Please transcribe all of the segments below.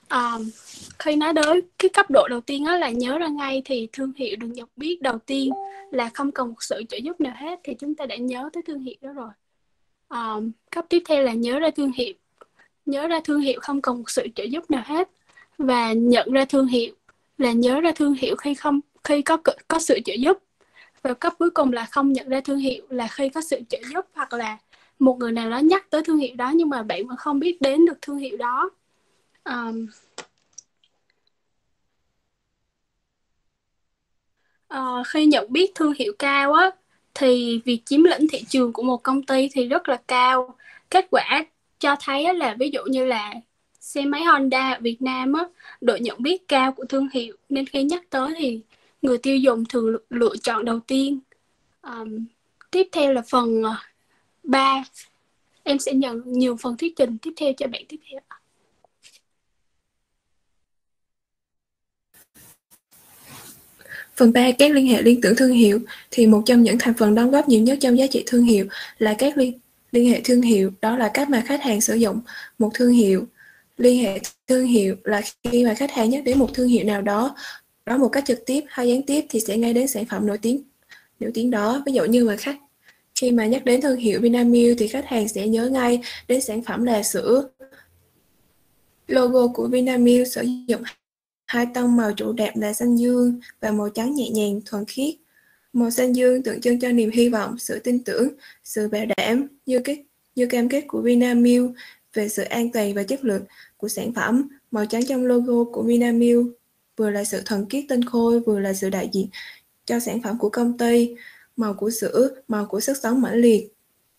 Khi nói đến cái cấp độ đầu tiên đó là nhớ ra ngay, thì thương hiệu được nhận biết đầu tiên là không cần một sự trợ giúp nào hết, thì chúng ta đã nhớ tới thương hiệu đó rồi. Cấp tiếp theo là nhớ ra thương hiệu. Nhớ ra thương hiệu không cần một sự trợ giúp nào hết. Và nhận ra thương hiệu là nhớ ra thương hiệu khi có sự trợ giúp. Và cấp cuối cùng là không nhận ra thương hiệu là khi có sự trợ giúp, hoặc là một người nào đó nhắc tới thương hiệu đó nhưng mà bạn vẫn không biết đến được thương hiệu đó. Khi nhận biết thương hiệu cao á, thì việc chiếm lĩnh thị trường của một công ty thì rất là cao. Kết quả cho thấy là ví dụ như là xe máy Honda ở Việt Nam á, độ nhận biết cao của thương hiệu nên khi nhắc tới thì người tiêu dùng thường lựa chọn đầu tiên. Tiếp theo là phần 3. Em sẽ nhận nhiều phần thuyết trình tiếp theo cho bạn tiếp theo. Phần 3, các liên hệ liên tưởng thương hiệu, thì một trong những thành phần đóng góp nhiều nhất trong giá trị thương hiệu là các liên hệ thương hiệu, đó là cách mà khách hàng sử dụng một thương hiệu. Liên hệ thương hiệu là khi mà khách hàng nhắc đến một thương hiệu nào đó một cách trực tiếp hay gián tiếp thì sẽ ngay đến sản phẩm nổi tiếng đó. Ví dụ như mà khi mà nhắc đến thương hiệu Vinamilk thì khách hàng sẽ nhớ ngay đến sản phẩm là sữa. Logo của Vinamilk sử dụng hai tông màu chủ đạo là xanh dương và màu trắng nhẹ nhàng thuần khiết. Màu xanh dương tượng trưng cho niềm hy vọng, sự tin tưởng, sự bảo đảm như cam kết của Vinamilk về sự an toàn và chất lượng của sản phẩm. Màu trắng trong logo của Vinamilk vừa là sự thuần khiết tinh khôi, vừa là sự đại diện cho sản phẩm của công ty. Màu của sữa, màu của sức sống mãnh liệt.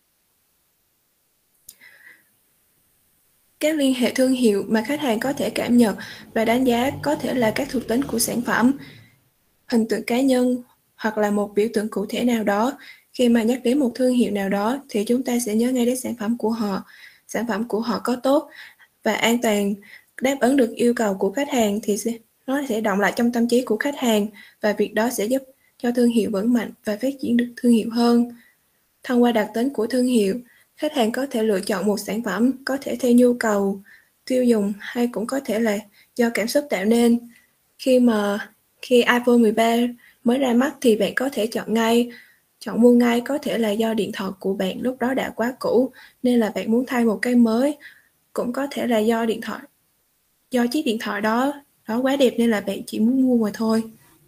Các liên hệ thương hiệu mà khách hàng có thể cảm nhận và đánh giá có thể là các thuộc tính của sản phẩm, hình tượng cá nhân hoặc là một biểu tượng cụ thể nào đó. Khi mà nhắc đến một thương hiệu nào đó thì chúng ta sẽ nhớ ngay đến sản phẩm của họ. Sản phẩm của họ có tốt và an toàn, đáp ứng được yêu cầu của khách hàng thì nó sẽ đọng lại trong tâm trí của khách hàng, và việc đó sẽ giúp cho thương hiệu vững mạnh và phát triển được thương hiệu hơn. Thông qua đặc tính của thương hiệu, khách hàng có thể lựa chọn một sản phẩm có thể theo nhu cầu tiêu dùng hay cũng có thể là do cảm xúc tạo nên. Khi iPhone 13 mới ra mắt thì bạn có thể chọn mua ngay, có thể là do điện thoại của bạn lúc đó đã quá cũ nên là bạn muốn thay một cái mới, cũng có thể là do chiếc điện thoại đó quá đẹp nên là bạn chỉ muốn mua mà thôi.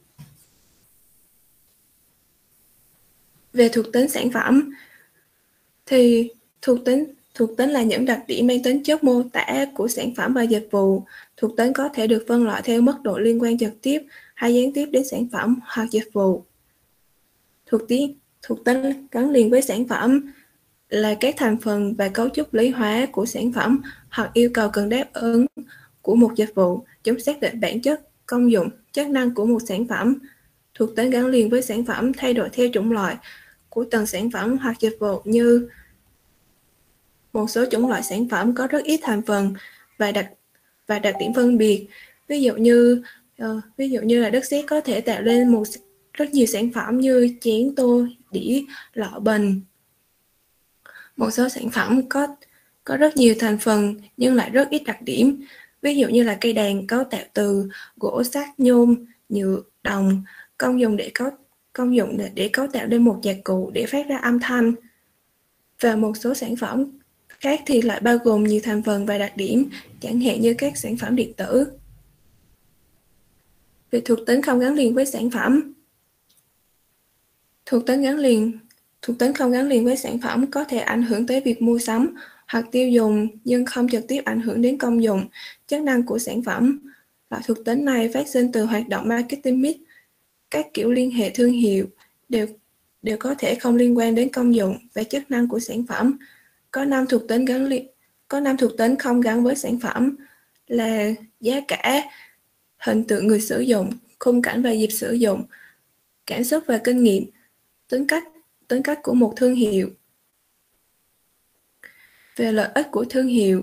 Về thuộc tính sản phẩm thì thuộc tính là những đặc điểm mang tính chất mô tả của sản phẩm và dịch vụ. Thuộc tính có thể được phân loại theo mức độ liên quan trực tiếp hay gián tiếp đến sản phẩm hoặc dịch vụ. Thuộc tính gắn liền với sản phẩm là các thành phần và cấu trúc lý hóa của sản phẩm hoặc yêu cầu cần đáp ứng của một dịch vụ. Chúng xác định bản chất, công dụng, chức năng của một sản phẩm. Thuộc tính gắn liền với sản phẩm thay đổi theo chủng loại của từng sản phẩm hoặc dịch vụ, như một số chủng loại sản phẩm có rất ít thành phần và đặc điểm phân biệt. Ví dụ như là đất sét có thể tạo lên rất nhiều sản phẩm như chén, tô, đĩa, lọ, bình. Một số sản phẩm có rất nhiều thành phần nhưng lại rất ít đặc điểm. Ví dụ như là cây đàn cấu tạo từ gỗ, sắt, nhôm, nhựa, đồng, công dụng để cấu tạo lên một nhạc cụ để phát ra âm thanh. Và một số sản phẩm khác thì lại bao gồm nhiều thành phần và đặc điểm, chẳng hạn như các sản phẩm điện tử. Về thuộc tính không gắn liền với sản phẩm. Thuộc tính không gắn liền với sản phẩm có thể ảnh hưởng tới việc mua sắm hoặc tiêu dùng nhưng không trực tiếp ảnh hưởng đến công dụng, chức năng của sản phẩm. Loại thuộc tính này phát sinh từ hoạt động marketing mix. Các kiểu liên hệ thương hiệu đều có thể không liên quan đến công dụng và chức năng của sản phẩm. Có 5 thuộc tính không gắn với sản phẩm là giá cả, hình tượng người sử dụng, khung cảnh và dịp sử dụng, cảm xúc và kinh nghiệm, tính cách của một thương hiệu. Về lợi ích của thương hiệu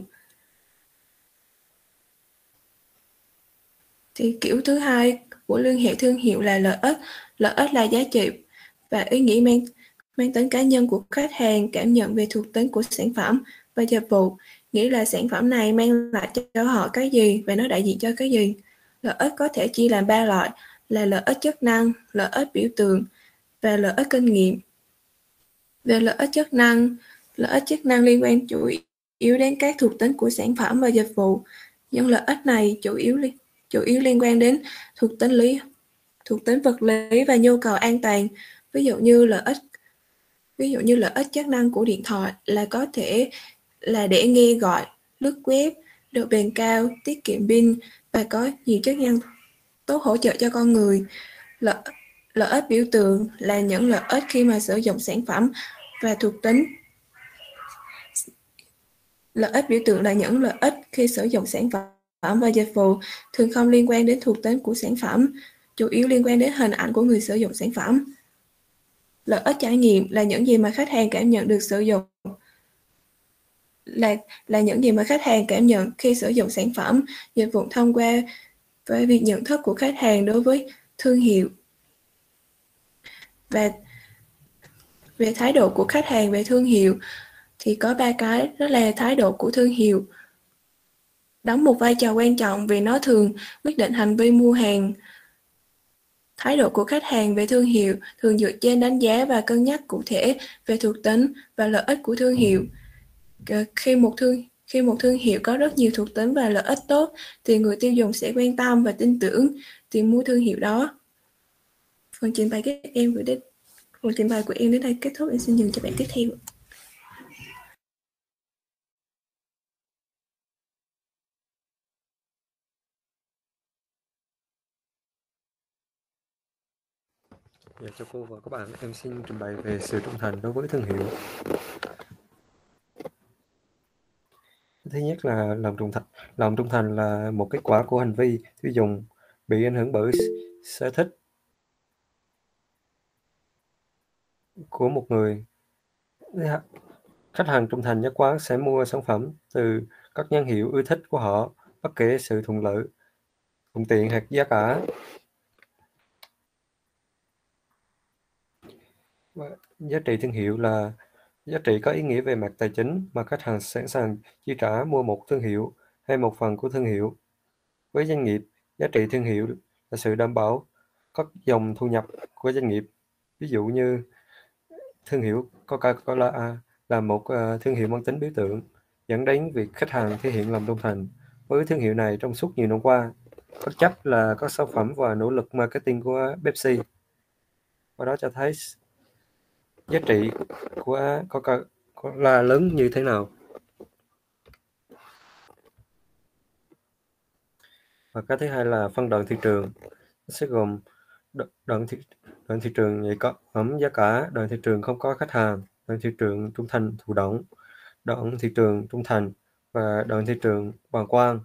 thì kiểu thứ hai của liên hệ thương hiệu là lợi ích. Lợi ích là giá trị và ý nghĩa mang tính cá nhân của khách hàng cảm nhận về thuộc tính của sản phẩm và dịch vụ, nghĩa là sản phẩm này mang lại cho họ cái gì và nó đại diện cho cái gì. Lợi ích có thể chia làm 3 loại là lợi ích chức năng, lợi ích biểu tượng và lợi ích kinh nghiệm. Về lợi ích chức năng liên quan chủ yếu đến các thuộc tính của sản phẩm và dịch vụ. Những lợi ích này chủ yếu liên quan đến thuộc tính vật lý và nhu cầu an toàn. Ví dụ như lợi ích chức năng của điện thoại là có thể là để nghe gọi, lướt web, độ bền cao, tiết kiệm pin và có nhiều chức năng tốt hỗ trợ cho con người. Lợi ích biểu tượng là những lợi ích khi mà sử dụng sản phẩm và thuộc tính. Lợi ích biểu tượng là những lợi ích khi sử dụng sản phẩm và dịch vụ, thường không liên quan đến thuộc tính của sản phẩm, chủ yếu liên quan đến hình ảnh của người sử dụng sản phẩm. Lợi ích trải nghiệm là những gì mà khách hàng cảm nhận được sử dụng là những gì mà khách hàng cảm nhận khi sử dụng sản phẩm, dịch vụ thông qua với việc nhận thức của khách hàng đối với thương hiệu. Và về thái độ của khách hàng về thương hiệu thì có 3 cái, đó là thái độ của thương hiệu đóng một vai trò quan trọng vì nó thường quyết định hành vi mua hàng. Thái độ của khách hàng về thương hiệu thường dựa trên đánh giá và cân nhắc cụ thể về thuộc tính và lợi ích của thương hiệu. Khi một thương hiệu có rất nhiều thuộc tính và lợi ích tốt thì người tiêu dùng sẽ quan tâm và tin tưởng tìm mua thương hiệu đó. Phần trình bày của em đến đây kết thúc. Em xin dừng cho bạn tiếp theo. Dạ, chào cô và các bạn, em xin trình bày về sự trung thành đối với thương hiệu. Thứ nhất là lòng trung thành là một kết quả của hành vi tiêu dùng bị ảnh hưởng bởi sở thích của một người. Khách hàng trung thành nhất quán sẽ mua sản phẩm từ các nhãn hiệu ưa thích của họ, bất kể sự thuận tiện hoặc giá cả. Giá trị thương hiệu là giá trị có ý nghĩa về mặt tài chính mà khách hàng sẵn sàng chi trả mua một thương hiệu hay một phần của thương hiệu. Với doanh nghiệp, giá trị thương hiệu là sự đảm bảo các dòng thu nhập của doanh nghiệp. Ví dụ như thương hiệu Coca-Cola là một thương hiệu mang tính biểu tượng, dẫn đến việc khách hàng thể hiện lòng trung thành với thương hiệu này trong suốt nhiều năm qua, bất chấp là các sản phẩm và nỗ lực marketing của Pepsi. Và đó cho thấy giá trị của Coca-Cola lớn như thế nào. Và cái thứ hai là phân đoạn thị trường. Nó sẽ gồm đoạn thị trường nhạy cảm giá cả, đoạn thị trường không có khách hàng, đoạn thị trường trung thành thụ động, đoạn thị trường trung thành và đoạn thị trường bàng quan.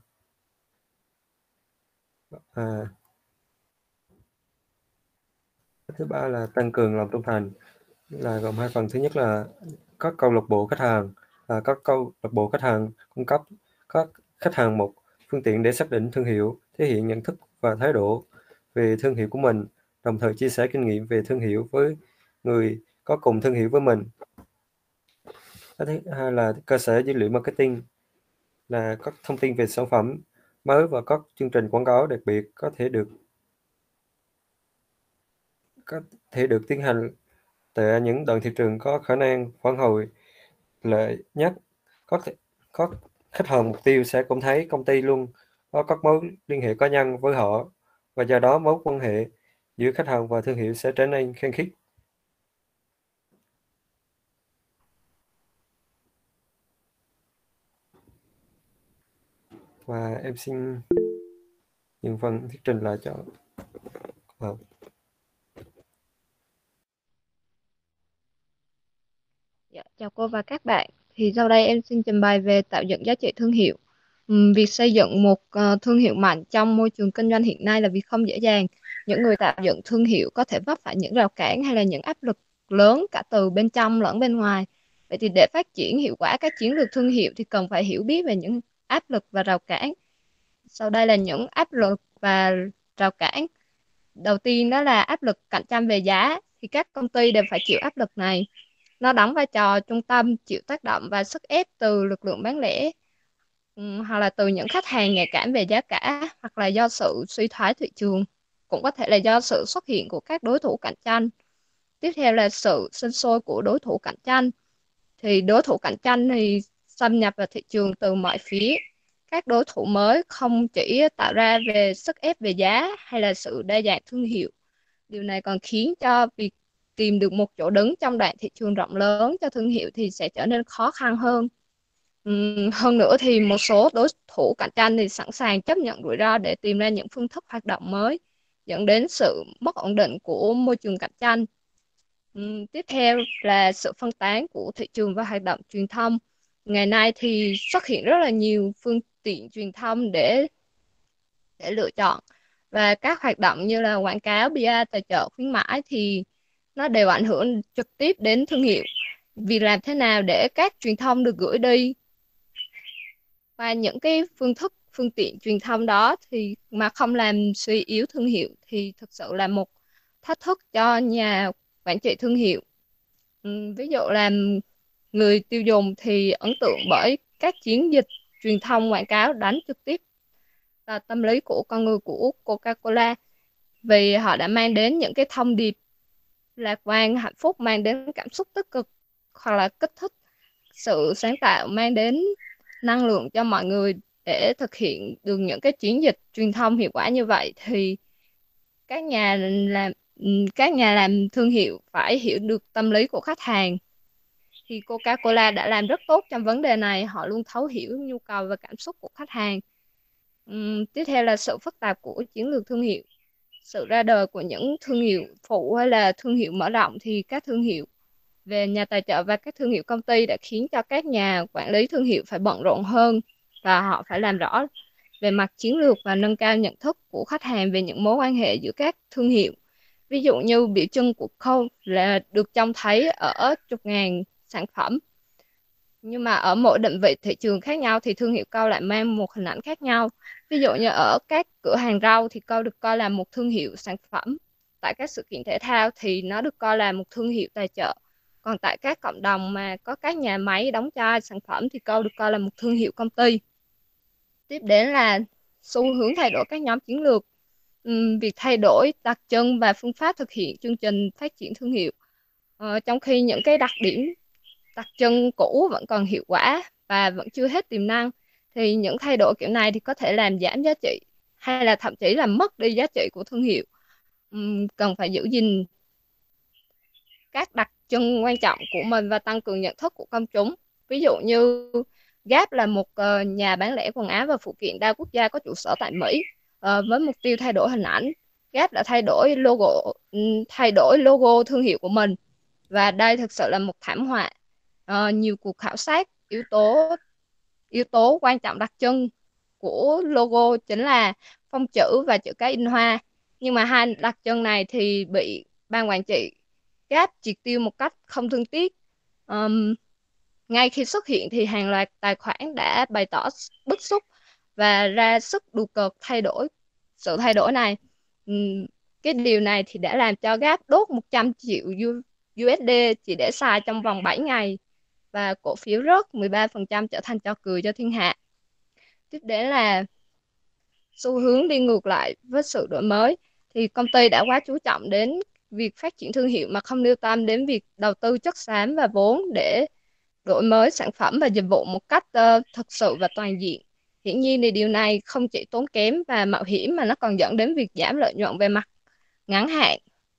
Thứ ba là tăng cường lòng trung thành, là gồm hai phần. Thứ nhất là các câu lạc bộ khách hàng, các câu lạc bộ khách hàng cung cấp các khách hàng một phương tiện để xác định thương hiệu, thể hiện nhận thức và thái độ về thương hiệu của mình, đồng thời chia sẻ kinh nghiệm về thương hiệu với người có cùng thương hiệu với mình. Thứ hai là cơ sở dữ liệu marketing, là các thông tin về sản phẩm mới và các chương trình quảng cáo đặc biệt có thể được tiến hành tại những đoạn thị trường có khả năng phản hồi lợi nhất. Các khách hàng mục tiêu sẽ cảm thấy công ty luôn có các mối liên hệ cá nhân với họ, và do đó mối quan hệ giữa khách hàng và thương hiệu sẽ trở nên khăng khít. Và em xin dừng phần thuyết trình lại cho Dạ, chào cô và các bạn. Thì sau đây em xin trình bày về tạo dựng giá trị thương hiệu. Việc xây dựng một thương hiệu mạnh trong môi trường kinh doanh hiện nay là việc không dễ dàng. Những người tạo dựng thương hiệu có thể vấp phải những rào cản hay là những áp lực lớn cả từ bên trong lẫn bên ngoài. Vậy thì để phát triển hiệu quả các chiến lược thương hiệu thì cần phải hiểu biết về những áp lực và rào cản. Sau đây là những áp lực và rào cản. Đầu tiên đó là áp lực cạnh tranh về giá, thì các công ty đều phải chịu áp lực này. Nó đóng vai trò trung tâm, chịu tác động và sức ép từ lực lượng bán lẻ, hoặc là từ những khách hàng nhạy cảm về giá cả, hoặc là do sự suy thoái thị trường, cũng có thể là do sự xuất hiện của các đối thủ cạnh tranh. Tiếp theo là sự sinh sôi của đối thủ cạnh tranh. Thì đối thủ cạnh tranh thì xâm nhập vào thị trường từ mọi phía. Các đối thủ mới không chỉ tạo ra về sức ép về giá hay là sự đa dạng thương hiệu. Điều này còn khiến cho việc tìm được một chỗ đứng trong đoạn thị trường rộng lớn cho thương hiệu thì sẽ trở nên khó khăn hơn. Hơn nữa thì một số đối thủ cạnh tranh thì sẵn sàng chấp nhận rủi ro để tìm ra những phương thức hoạt động mới, dẫn đến sự mất ổn định của môi trường cạnh tranh. Tiếp theo là sự phân tán của thị trường và hoạt động truyền thông. Ngày nay thì xuất hiện rất là nhiều phương tiện truyền thông để lựa chọn, và các hoạt động như là quảng cáo, PR, tài trợ, khuyến mãi thì nó đều ảnh hưởng trực tiếp đến thương hiệu. Vì làm thế nào để các truyền thông được gửi đi và những cái phương tiện truyền thông đó thì mà không làm suy yếu thương hiệu thì thực sự là một thách thức cho nhà quản trị thương hiệu. Ví dụ là người tiêu dùng thì ấn tượng bởi các chiến dịch truyền thông quảng cáo đánh trực tiếp vào tâm lý của con người của Coca-Cola, vì họ đã mang đến những cái thông điệp lạc quan, hạnh phúc, mang đến cảm xúc tích cực, hoặc là kích thích sự sáng tạo, mang đến năng lượng cho mọi người. Để thực hiện được những cái chiến dịch truyền thông hiệu quả như vậy thì các nhà làm các nhà làm thương hiệu phải hiểu được tâm lý của khách hàng. Thì Coca-Cola đã làm rất tốt trong vấn đề này, họ luôn thấu hiểu nhu cầu và cảm xúc của khách hàng. Tiếp theo là sự phức tạp của chiến lược thương hiệu. Sự ra đời của những thương hiệu phụ hay là thương hiệu mở rộng thì các thương hiệu về nhà tài trợ và các thương hiệu công ty đã khiến cho các nhà quản lý thương hiệu phải bận rộn hơn, và họ phải làm rõ về mặt chiến lược và nâng cao nhận thức của khách hàng về những mối quan hệ giữa các thương hiệu. Ví dụ như biểu trưng của Coke là được trông thấy ở chục ngàn sản phẩm, nhưng mà ở mỗi định vị thị trường khác nhau thì thương hiệu Coke lại mang một hình ảnh khác nhau. Ví dụ như ở các cửa hàng rau thì Coke được coi là một thương hiệu sản phẩm, tại các sự kiện thể thao thì nó được coi là một thương hiệu tài trợ, còn tại các cộng đồng mà có các nhà máy đóng chai sản phẩm thì Coke được coi là một thương hiệu công ty. Tiếp đến là xu hướng thay đổi các nhóm chiến lược. Việc thay đổi đặc trưng và phương pháp thực hiện chương trình phát triển thương hiệu. Trong khi những cái đặc trưng cũ vẫn còn hiệu quả và vẫn chưa hết tiềm năng, thì những thay đổi kiểu này thì có thể làm giảm giá trị hay là thậm chí là mất đi giá trị của thương hiệu. Cần phải giữ gìn các đặc trưng quan trọng của mình và tăng cường nhận thức của công chúng. Ví dụ như Gap là một nhà bán lẻ quần áo và phụ kiện đa quốc gia có trụ sở tại Mỹ. Với mục tiêu thay đổi hình ảnh, Gap đã thay đổi logo thương hiệu của mình, và đây thực sự là một thảm họa. Nhiều cuộc khảo sát yếu tố quan trọng đặc trưng của logo chính là phông chữ và chữ cái in hoa, nhưng mà hai đặc trưng này thì bị ban quản trị Gap triệt tiêu một cách không thương tiếc. Ngay khi xuất hiện thì hàng loạt tài khoản đã bày tỏ bức xúc và ra sức đùa cợt sự thay đổi này. Cái điều này thì đã làm cho Gap đốt 100 triệu USD chỉ để xài trong vòng 7 ngày, và cổ phiếu rớt 13%, trở thành trò cười cho thiên hạ. Tiếp đến là xu hướng đi ngược lại với sự đổi mới. Thì công ty đã quá chú trọng đến việc phát triển thương hiệu mà không lưu tâm đến việc đầu tư chất xám và vốn để đổi mới sản phẩm và dịch vụ một cách thực sự và toàn diện. Hiển nhiên thì điều này không chỉ tốn kém và mạo hiểm mà nó còn dẫn đến việc giảm lợi nhuận về mặt ngắn hạn.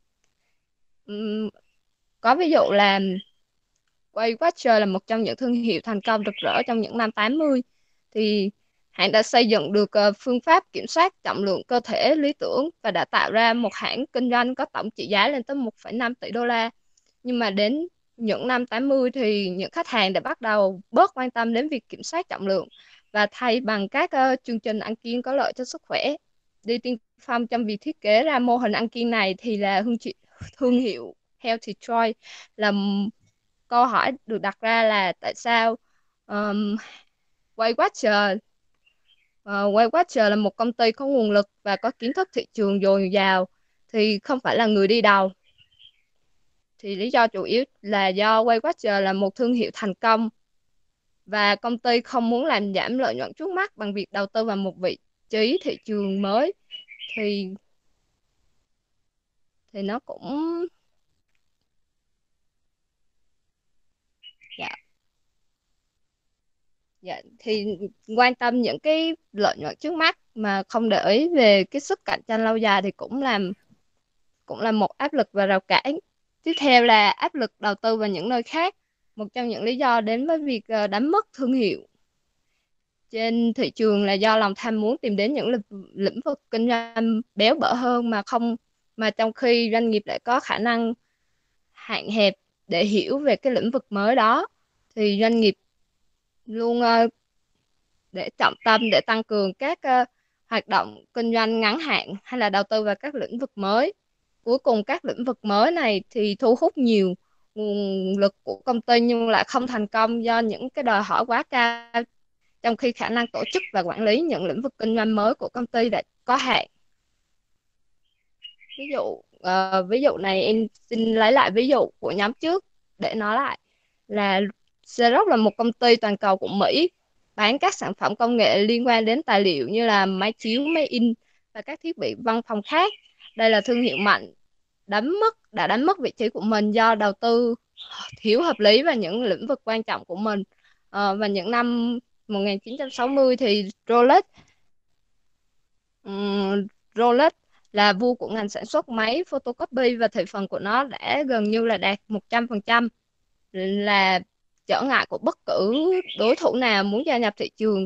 Có ví dụ là Weight Watcher là một trong những thương hiệu thành công rực rỡ trong những năm 80. Thì hãng đã xây dựng được phương pháp kiểm soát trọng lượng cơ thể lý tưởng và đã tạo ra một hãng kinh doanh có tổng trị giá lên tới 1,5 tỷ đô la. Nhưng mà đến những năm 80 thì những khách hàng đã bắt đầu bớt quan tâm đến việc kiểm soát trọng lượng và thay bằng các chương trình ăn kiêng có lợi cho sức khỏe. Đi tiên phong trong việc thiết kế ra mô hình ăn kiêng này thì là thương hiệu Healthy Choice. Câu hỏi được đặt ra là tại sao Weight Watcher Weight Watcher là một công ty có nguồn lực và có kiến thức thị trường dồi dào thì không phải là người đi đầu. thì lý do chủ yếu là do Weight Watchers là một thương hiệu thành công và công ty không muốn làm giảm lợi nhuận trước mắt bằng việc đầu tư vào một vị trí thị trường mới. Thì nó cũng dạ, thì quan tâm những cái lợi nhuận trước mắt mà không để ý về cái sức cạnh tranh lâu dài thì cũng là một áp lực và rào cản. Tiếp theo là áp lực đầu tư vào những nơi khác. Một trong những lý do đến với việc đánh mất thương hiệu trên thị trường là do lòng tham muốn tìm đến những lĩnh vực kinh doanh béo bở hơn mà trong khi doanh nghiệp lại có khả năng hạn hẹp để hiểu về cái lĩnh vực mới đó, thì doanh nghiệp luôn để trọng tâm để tăng cường các hoạt động kinh doanh ngắn hạn hay là đầu tư vào các lĩnh vực mới. Cuối cùng các lĩnh vực mới này thì thu hút nhiều nguồn lực của công ty nhưng lại không thành công do những cái đòi hỏi quá cao, trong khi khả năng tổ chức và quản lý những lĩnh vực kinh doanh mới của công ty đã có hạn. Ví dụ này em xin lấy lại ví dụ của nhóm trước để nói lại là Xerox là một công ty toàn cầu của Mỹ, bán các sản phẩm công nghệ liên quan đến tài liệu như là máy chiếu, máy in và các thiết bị văn phòng khác. Đây là thương hiệu mạnh đã đánh mất vị trí của mình do đầu tư thiếu hợp lý vào những lĩnh vực quan trọng của mình. Vào những năm 1960 thì Rolex là vua của ngành sản xuất máy photocopy và thị phần của nó đã gần như là đạt 100%, là trở ngại của bất cứ đối thủ nào muốn gia nhập thị trường.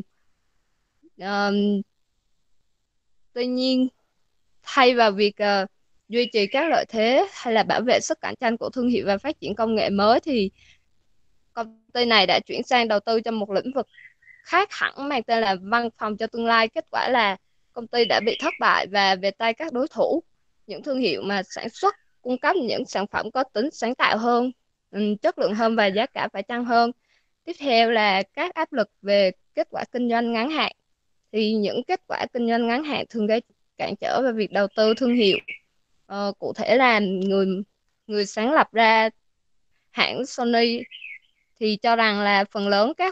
Tuy nhiên, thay vào việc duy trì các lợi thế hay là bảo vệ sức cạnh tranh của thương hiệu và phát triển công nghệ mới, thì công ty này đã chuyển sang đầu tư cho một lĩnh vực khác hẳn mang tên là văn phòng cho tương lai. Kết quả là công ty đã bị thất bại và về tay các đối thủ. Những thương hiệu mà sản xuất, cung cấp những sản phẩm có tính sáng tạo hơn, chất lượng hơn và giá cả phải chăng hơn. Tiếp theo là các áp lực về kết quả kinh doanh ngắn hạn. Thì những kết quả kinh doanh ngắn hạn thường gây cản trở về việc đầu tư thương hiệu. Cụ thể là người sáng lập ra hãng Sony thì cho rằng là phần lớn các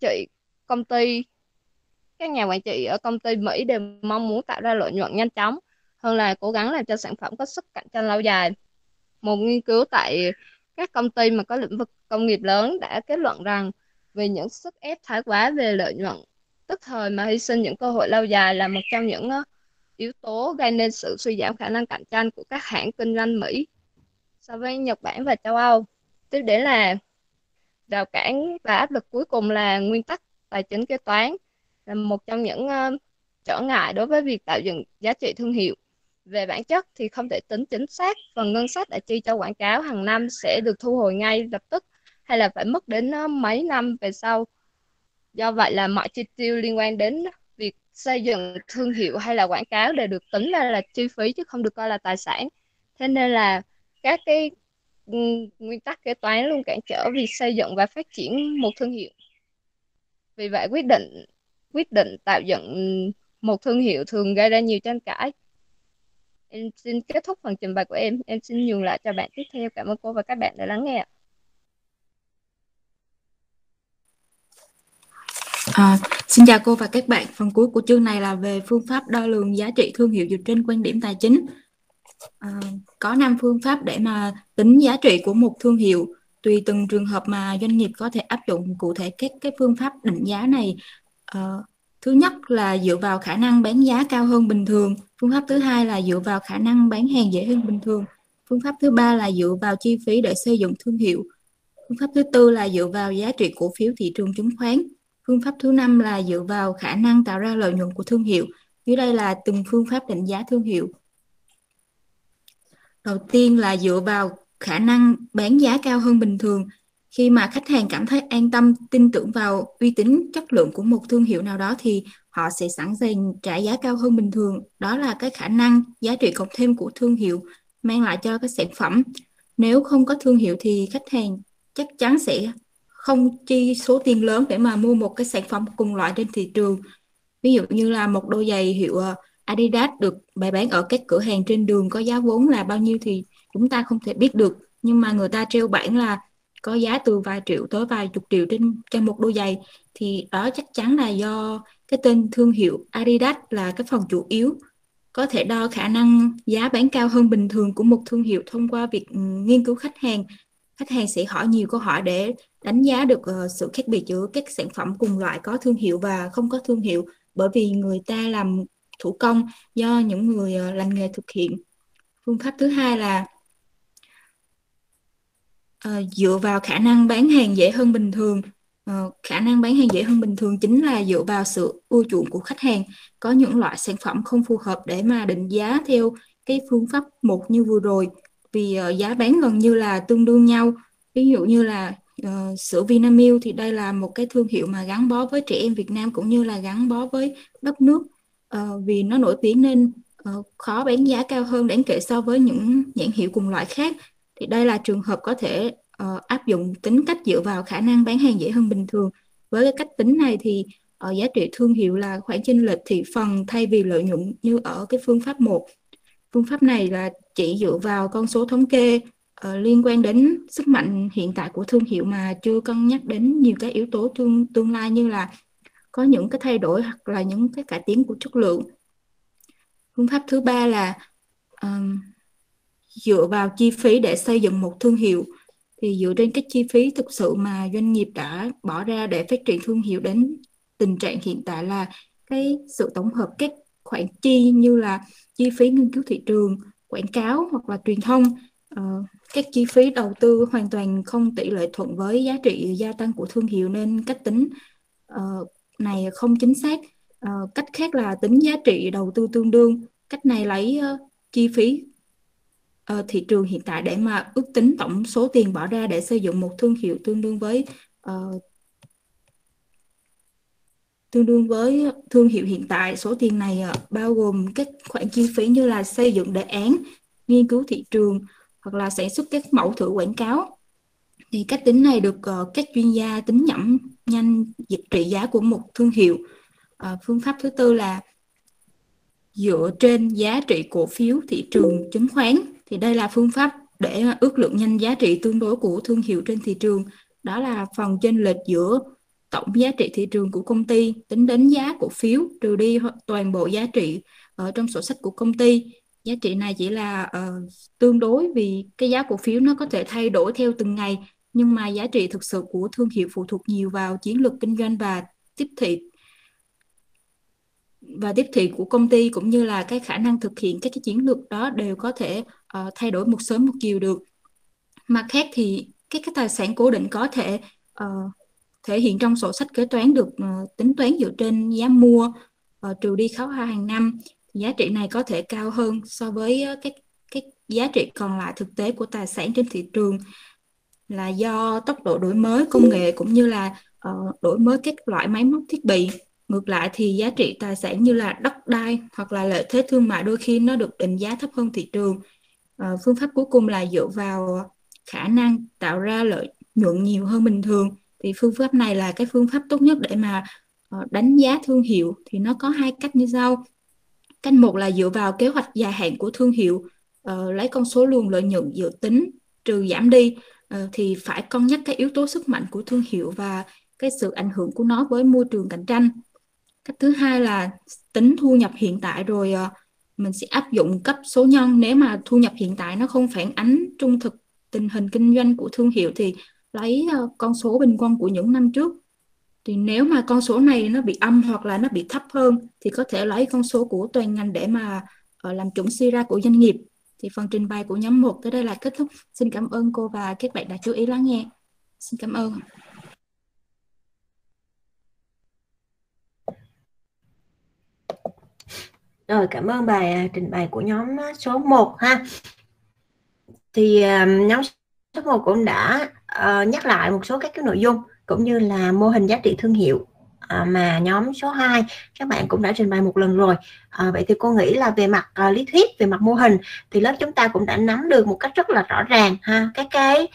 nhà quản trị ở công ty Mỹ đều mong muốn tạo ra lợi nhuận nhanh chóng hơn là cố gắng làm cho sản phẩm có sức cạnh tranh lâu dài. Một nghiên cứu tại các công ty mà có lĩnh vực công nghiệp lớn đã kết luận rằng vì những sức ép thái quá về lợi nhuận tức thời mà hy sinh những cơ hội lâu dài là một trong những yếu tố gây nên sự suy giảm khả năng cạnh tranh của các hãng kinh doanh Mỹ so với Nhật Bản và châu Âu. Tiếp đến là rào cản và áp lực cuối cùng là nguyên tắc tài chính kế toán, là một trong những trở ngại đối với việc tạo dựng giá trị thương hiệu. Về bản chất thì không thể tính chính xác phần ngân sách đã chi cho quảng cáo hàng năm sẽ được thu hồi ngay lập tức hay là phải mất đến mấy năm về sau. Do vậy là mọi chi tiêu liên quan đến việc xây dựng thương hiệu hay là quảng cáo đều được tính là chi phí chứ không được coi là tài sản. Thế nên là các cái nguyên tắc kế toán luôn cản trở việc xây dựng và phát triển một thương hiệu. Vì vậy quyết định tạo dựng một thương hiệu thường gây ra nhiều tranh cãi. Em xin kết thúc phần trình bày của em. Em xin nhường lại cho bạn tiếp theo. Cảm ơn cô và các bạn đã lắng nghe. Xin chào cô và các bạn. Phần cuối của chương này là về phương pháp đo lường giá trị thương hiệu dựa trên quan điểm tài chính. Có 5 phương pháp để mà tính giá trị của một thương hiệu. Tùy từng trường hợp mà doanh nghiệp có thể áp dụng cụ thể các cái phương pháp định giá này. Thứ nhất là dựa vào khả năng bán giá cao hơn bình thường. Phương pháp thứ hai là dựa vào khả năng bán hàng dễ hơn bình thường. Phương pháp thứ ba là dựa vào chi phí để xây dựng thương hiệu. Phương pháp thứ tư là dựa vào giá trị cổ phiếu thị trường chứng khoán. Phương pháp thứ 5 là dựa vào khả năng tạo ra lợi nhuận của thương hiệu. Dưới đây là từng phương pháp định giá thương hiệu. Đầu tiên là dựa vào khả năng bán giá cao hơn bình thường. Khi mà khách hàng cảm thấy an tâm, tin tưởng vào uy tín, chất lượng của một thương hiệu nào đó thì họ sẽ sẵn sàng trả giá cao hơn bình thường. Đó là cái khả năng giá trị cộng thêm của thương hiệu mang lại cho cái sản phẩm. Nếu không có thương hiệu thì khách hàng chắc chắn sẽ không chi số tiền lớn để mà mua một cái sản phẩm cùng loại trên thị trường. Ví dụ như là một đôi giày hiệu Adidas được bày bán ở các cửa hàng trên đường có giá vốn là bao nhiêu thì chúng ta không thể biết được. nhưng mà người ta treo bảng là có giá từ vài triệu tới vài chục triệu cho một đôi giày, thì đó chắc chắn là do cái tên thương hiệu Adidas là cái phần chủ yếu có thể đo khả năng giá bán cao hơn bình thường của một thương hiệu thông qua việc nghiên cứu khách hàng. Khách hàng sẽ hỏi nhiều câu hỏi để đánh giá được sự khác biệt giữa các sản phẩm cùng loại có thương hiệu và không có thương hiệu, bởi vì người ta làm thủ công do những người làm nghề thực hiện. Phương pháp thứ hai là dựa vào khả năng bán hàng dễ hơn bình thường. Khả năng bán hàng dễ hơn bình thường chính là dựa vào sự ưa chuộng của khách hàng. Có những loại sản phẩm không phù hợp để mà định giá theo cái phương pháp một như vừa rồi, vì giá bán gần như là tương đương nhau. Ví dụ như là sữa Vinamilk thì đây là một cái thương hiệu mà gắn bó với trẻ em Việt Nam cũng như là gắn bó với đất nước, vì nó nổi tiếng nên khó bán giá cao hơn đáng kể so với những nhãn hiệu cùng loại khác. Thì đây là trường hợp có thể áp dụng tính cách dựa vào khả năng bán hàng dễ hơn bình thường. Với cái cách tính này thì giá trị thương hiệu là khoản chênh lệch thị phần thay vì lợi nhuận như ở cái phương pháp 1. Phương pháp này là chỉ dựa vào con số thống kê liên quan đến sức mạnh hiện tại của thương hiệu mà chưa cân nhắc đến nhiều cái yếu tố tương lai như là có những cái thay đổi hoặc là những cái cải tiến của chất lượng. Phương pháp thứ ba là dựa vào chi phí để xây dựng một thương hiệu. Thì dựa trên cái chi phí thực sự mà doanh nghiệp đã bỏ ra để phát triển thương hiệu đến tình trạng hiện tại là cái sự tổng hợp các khoản chi như là chi phí nghiên cứu thị trường, quảng cáo hoặc là truyền thông. Các chi phí đầu tư hoàn toàn không tỷ lệ thuận với giá trị gia tăng của thương hiệu nên cách tính này không chính xác. Cách khác là tính giá trị đầu tư tương đương. Cách này lấy chi phí thị trường hiện tại để mà ước tính tổng số tiền bỏ ra để xây dựng một thương hiệu tương đương với thương hiệu hiện tại. Số tiền này bao gồm các khoản chi phí như là xây dựng đề án, nghiên cứu thị trường hoặc là sản xuất các mẫu thử quảng cáo. Thì cách tính này được các chuyên gia tính nhanh trị giá của một thương hiệu. Phương pháp thứ tư là dựa trên giá trị cổ phiếu thị trường chứng khoán. Thì đây là phương pháp để ước lượng nhanh giá trị tương đối của thương hiệu trên thị trường. Đó là phần chênh lệch giữa tổng giá trị thị trường của công ty tính đến giá cổ phiếu trừ đi toàn bộ giá trị ở trong sổ sách của công ty. Giá trị này chỉ là tương đối vì cái giá cổ phiếu nó có thể thay đổi theo từng ngày, nhưng mà giá trị thực sự của thương hiệu phụ thuộc nhiều vào chiến lược kinh doanh và tiếp thị của công ty, cũng như là cái khả năng thực hiện các cái chiến lược đó đều có thể thay đổi một sớm một chiều được. Mặt khác thì các cái tài sản cố định có thể thể hiện trong sổ sách kế toán được tính toán dựa trên giá mua trừ đi khấu hao hàng năm. Giá trị này có thể cao hơn so với cái giá trị còn lại thực tế của tài sản trên thị trường, là do tốc độ đổi mới công nghệ cũng như là đổi mới các loại máy móc thiết bị. Ngược lại thì giá trị tài sản như là đất đai hoặc là lợi thế thương mại đôi khi nó được định giá thấp hơn thị trường. Phương pháp cuối cùng là dựa vào khả năng tạo ra lợi nhuận nhiều hơn bình thường. Thì phương pháp này là cái phương pháp tốt nhất để mà đánh giá thương hiệu. Thì nó có hai cách như sau. Cách một là dựa vào kế hoạch dài hạn của thương hiệu, lấy con số luồng lợi nhuận dự tính trừ giảm đi, thì phải cân nhắc cái yếu tố sức mạnh của thương hiệu và cái sự ảnh hưởng của nó với môi trường cạnh tranh. Cách thứ hai là tính thu nhập hiện tại rồi mình sẽ áp dụng cấp số nhân. Nếu mà thu nhập hiện tại nó không phản ánh trung thực tình hình kinh doanh của thương hiệu thì lấy con số bình quân của những năm trước. Thì nếu mà con số này nó bị âm hoặc là nó bị thấp hơn thì có thể lấy con số của toàn ngành để mà làm chuẩn suy ra của doanh nghiệp. Thì phần trình bày của nhóm 1 tới đây là kết thúc. Xin cảm ơn cô và các bạn đã chú ý lắng nghe. Xin cảm ơn. Rồi, cảm ơn bài trình bày của nhóm số 1 ha. Thì nhóm số 1 cũng đã nhắc lại một số các cái nội dung cũng như là mô hình giá trị thương hiệu mà nhóm số 2 các bạn cũng đã trình bày một lần rồi. Vậy thì cô nghĩ là về mặt lý thuyết, về mặt mô hình thì lớp chúng ta cũng đã nắm được một cách rất là rõ ràng ha, các cái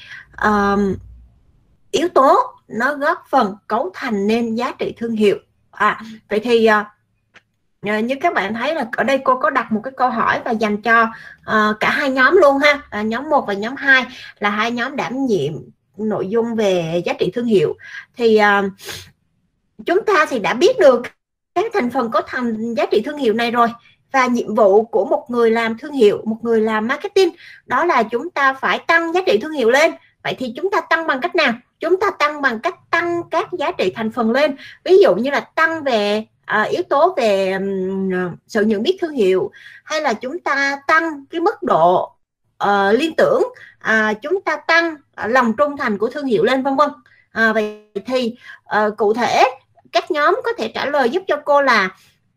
yếu tố nó góp phần cấu thành nên giá trị thương hiệu. Vậy thì Như các bạn thấy là ở đây cô có đặt một cái câu hỏi và dành cho cả hai nhóm luôn ha, nhóm 1 và nhóm 2 là hai nhóm đảm nhiệm nội dung về giá trị thương hiệu. Thì chúng ta thì đã biết được các thành phần cấu thành giá trị thương hiệu này rồi, và nhiệm vụ của một người làm thương hiệu, một người làm marketing, đó là chúng ta phải tăng giá trị thương hiệu lên. Vậy thì chúng ta tăng bằng cách nào? Chúng ta tăng bằng cách tăng các giá trị thành phần lên. Ví dụ như là tăng về yếu tố về sự nhận biết thương hiệu, hay là chúng ta tăng cái mức độ liên tưởng, chúng ta tăng lòng trung thành của thương hiệu lên, vân vân. Vậy thì cụ thể các nhóm có thể trả lời giúp cho cô là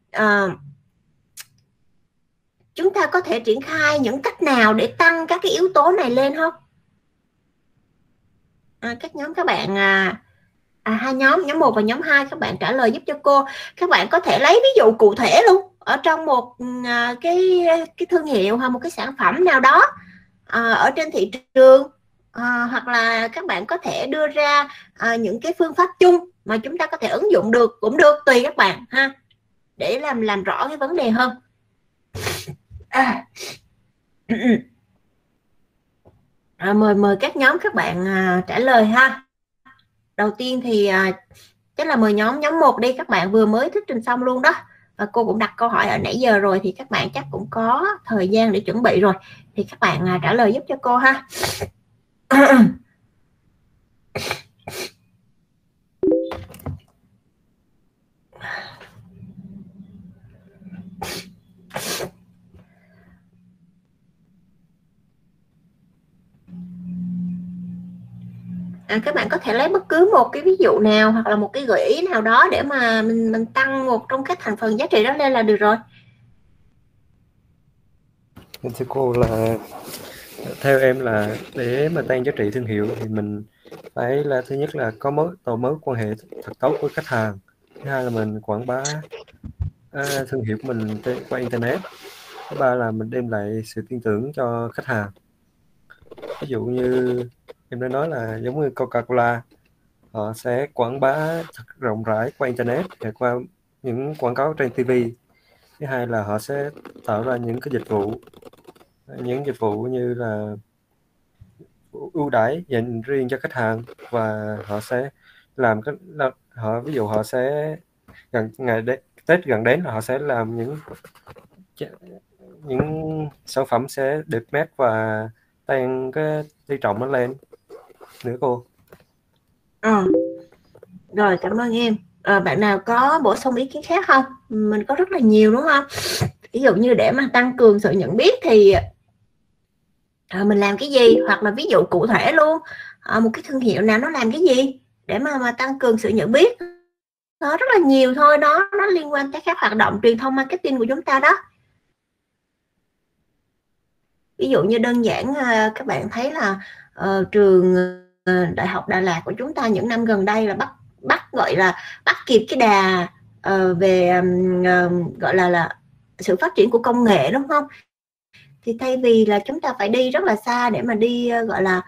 chúng ta có thể triển khai những cách nào để tăng các cái yếu tố này lên không? Các nhóm các bạn hai nhóm 1 và nhóm 2 các bạn trả lời giúp cho cô. Các bạn có thể lấy ví dụ cụ thể luôn ở trong một cái thương hiệu hoặc một cái sản phẩm nào đó ở trên thị trường, hoặc là các bạn có thể đưa ra những cái phương pháp chung mà chúng ta có thể ứng dụng được cũng được, tùy các bạn ha, để làm rõ cái vấn đề hơn. Mời các nhóm các bạn trả lời ha. Đầu tiên thì chắc là mời nhóm 1 đi, các bạn vừa mới thuyết trình xong luôn đó, và cô cũng đặt câu hỏi ở nãy giờ rồi thì các bạn chắc cũng có thời gian để chuẩn bị rồi, thì các bạn trả lời giúp cho cô ha. Các bạn có thể lấy bất cứ một cái ví dụ nào hoặc là một cái gợi ý nào đó để mà mình tăng một trong các thành phần giá trị đó lên là được rồi. Thưa cô, là theo em là để mà tăng giá trị thương hiệu thì mình phải là thứ nhất là có tạo mối quan hệ thật tốt với khách hàng, thứ hai là mình quảng bá thương hiệu của mình qua internet, thứ ba là mình đem lại sự tin tưởng cho khách hàng. Ví dụ như em đã nói là giống như Coca-Cola, họ sẽ quảng bá thật rộng rãi qua internet hoặc qua những quảng cáo trên TV. Thứ hai là họ sẽ tạo ra những cái dịch vụ như là ưu đãi dành riêng cho khách hàng, và họ sẽ làm ví dụ họ sẽ ngày Tết gần đến là họ sẽ làm những sản phẩm sẽ đẹp mắt và tăng cái tỷ trọng nó lên nữa cô. Rồi, cảm ơn em. Bạn nào có bổ sung ý kiến khác không? Mình có rất là nhiều đúng không? Ví dụ như để mà tăng cường sự nhận biết thì mình làm cái gì, hoặc là ví dụ cụ thể luôn một cái thương hiệu nào nó làm cái gì để mà tăng cường sự nhận biết. Nó rất là nhiều thôi đó, nó liên quan tới các hoạt động truyền thông marketing của chúng ta đó. Ví dụ như đơn giản các bạn thấy là trường Đại học Đà Lạt của chúng ta những năm gần đây là bắt kịp cái đà về gọi là sự phát triển của công nghệ, đúng không? Thì thay vì là chúng ta phải đi rất là xa để mà đi gọi là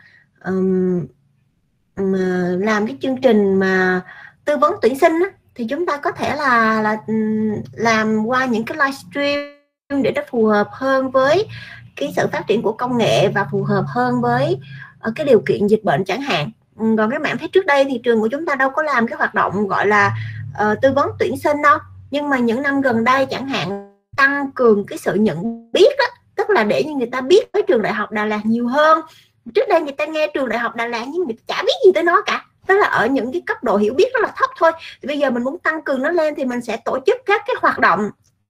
làm cái chương trình mà tư vấn tuyển sinh á, thì chúng ta có thể là làm qua những cái livestream để nó phù hợp hơn với cái sự phát triển của công nghệ và phù hợp hơn với cái điều kiện dịch bệnh chẳng hạn. Còn các bạn thấy trước đây thì trường của chúng ta đâu có làm cái hoạt động gọi là tư vấn tuyển sinh đâu, nhưng mà những năm gần đây chẳng hạn tăng cường cái sự nhận biết đó, tức là để như người ta biết với trường Đại học Đà Lạt nhiều hơn. Trước đây người ta nghe trường Đại học Đà Lạt nhưng người ta chả biết gì tới nó cả, tức là ở những cái cấp độ hiểu biết rất là thấp thôi. Thì bây giờ mình muốn tăng cường nó lên thì mình sẽ tổ chức các cái hoạt động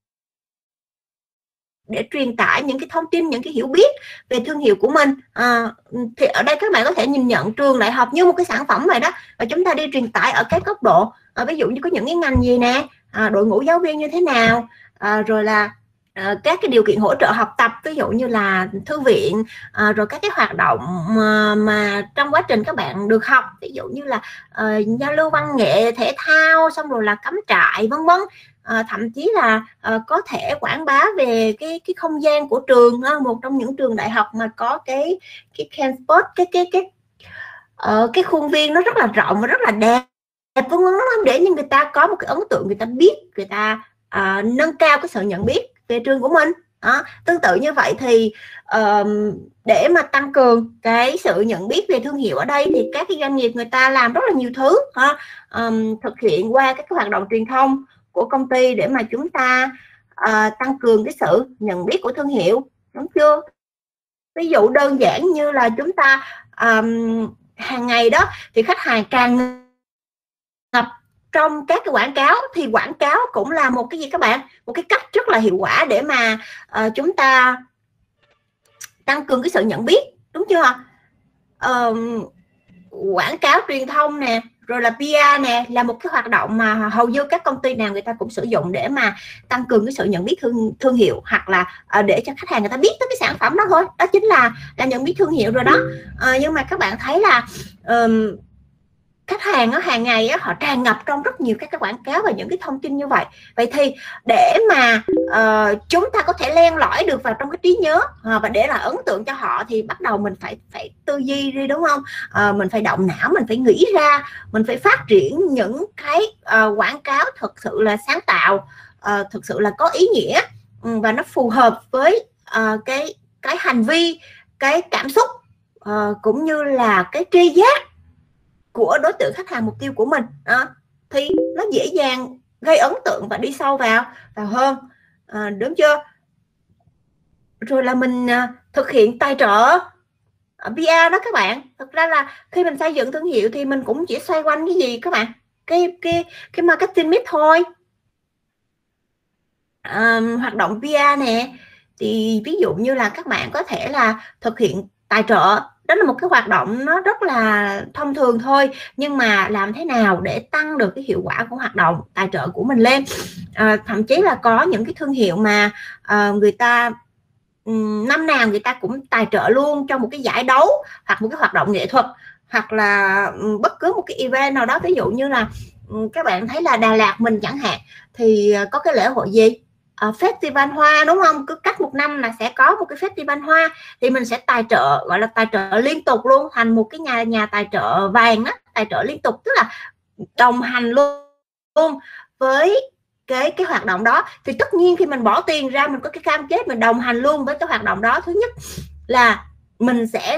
để truyền tải những cái thông tin, những cái hiểu biết về thương hiệu của mình. Thì ở đây các bạn có thể nhìn nhận trường đại học như một cái sản phẩm vậy đó, và chúng ta đi truyền tải ở cái góc độ ví dụ như có những cái ngành gì nè, đội ngũ giáo viên như thế nào, rồi là các cái điều kiện hỗ trợ học tập, ví dụ như là thư viện, rồi các cái hoạt động mà trong quá trình các bạn được học, ví dụ như là giao lưu văn nghệ, thể thao, xong rồi là cắm trại, vân vân. Thậm chí là có thể quảng bá về cái không gian của trường, một trong những trường đại học mà có cái campus, cái khuôn viên nó rất là rộng và rất là đẹp, vân vân, để như người ta có một cái ấn tượng, người ta biết, người ta nâng cao cái sự nhận biết về trường của mình. Tương tự như vậy thì để mà tăng cường cái sự nhận biết về thương hiệu ở đây thì các cái doanh nghiệp người ta làm rất là nhiều thứ, thực hiện qua các cái hoạt động truyền thông của công ty để mà chúng ta tăng cường cái sự nhận biết của thương hiệu, đúng chưa? Ví dụ đơn giản như là chúng ta hàng ngày đó thì khách hàng càng ngập trong các cái quảng cáo, thì quảng cáo cũng là một cái gì các bạn, một cái cách rất là hiệu quả để mà chúng ta tăng cường cái sự nhận biết, đúng chưa? Quảng cáo truyền thông nè, rồi là PR nè, là một cái hoạt động mà hầu như các công ty nào người ta cũng sử dụng để mà tăng cường cái sự nhận biết thương hiệu, hoặc là để cho khách hàng người ta biết tới cái sản phẩm đó thôi, đó chính là nhận biết thương hiệu rồi đó. Nhưng mà các bạn thấy là khách hàng hàng ngày họ tràn ngập trong rất nhiều các cái quảng cáo và những cái thông tin như vậy. Vậy thì để mà chúng ta có thể len lỏi được vào trong cái trí nhớ và để là ấn tượng cho họ thì bắt đầu mình phải tư duy đi, đúng không? Mình phải động não, mình phải nghĩ ra, mình phải phát triển những cái quảng cáo thực sự là sáng tạo, thực sự là có ý nghĩa, và nó phù hợp với cái hành vi, cái cảm xúc, cũng như là cái tri giác của đối tượng khách hàng mục tiêu của mình, thì nó dễ dàng gây ấn tượng và đi sâu vào hơn, đúng chưa? Rồi là mình thực hiện tài trợ PR đó các bạn. Thực ra là khi mình xây dựng thương hiệu thì mình cũng chỉ xoay quanh cái gì các bạn, cái marketing mix thôi. Hoạt động PR nè, thì ví dụ như là các bạn có thể là thực hiện tài trợ. Đó là một cái hoạt động nó rất là thông thường thôi, nhưng mà làm thế nào để tăng được cái hiệu quả của hoạt động tài trợ của mình lên. Thậm chí là có những cái thương hiệu mà người ta năm nào người ta cũng tài trợ luôn trong một cái giải đấu hoặc một cái hoạt động nghệ thuật, hoặc là bất cứ một cái event nào đó. Ví dụ như là các bạn thấy là Đà Lạt mình chẳng hạn, thì có cái lễ hội gì? Festival hoa, đúng không? Cứ cách một năm là sẽ có một cái festival hoa, thì mình sẽ tài trợ, gọi là tài trợ liên tục luôn, thành một cái nhà tài trợ vàng đó, tài trợ liên tục, tức là đồng hành luôn với cái hoạt động đó. Thì tất nhiên khi mình bỏ tiền ra, mình có cái cam kết mình đồng hành luôn với cái hoạt động đó. Thứ nhất là mình sẽ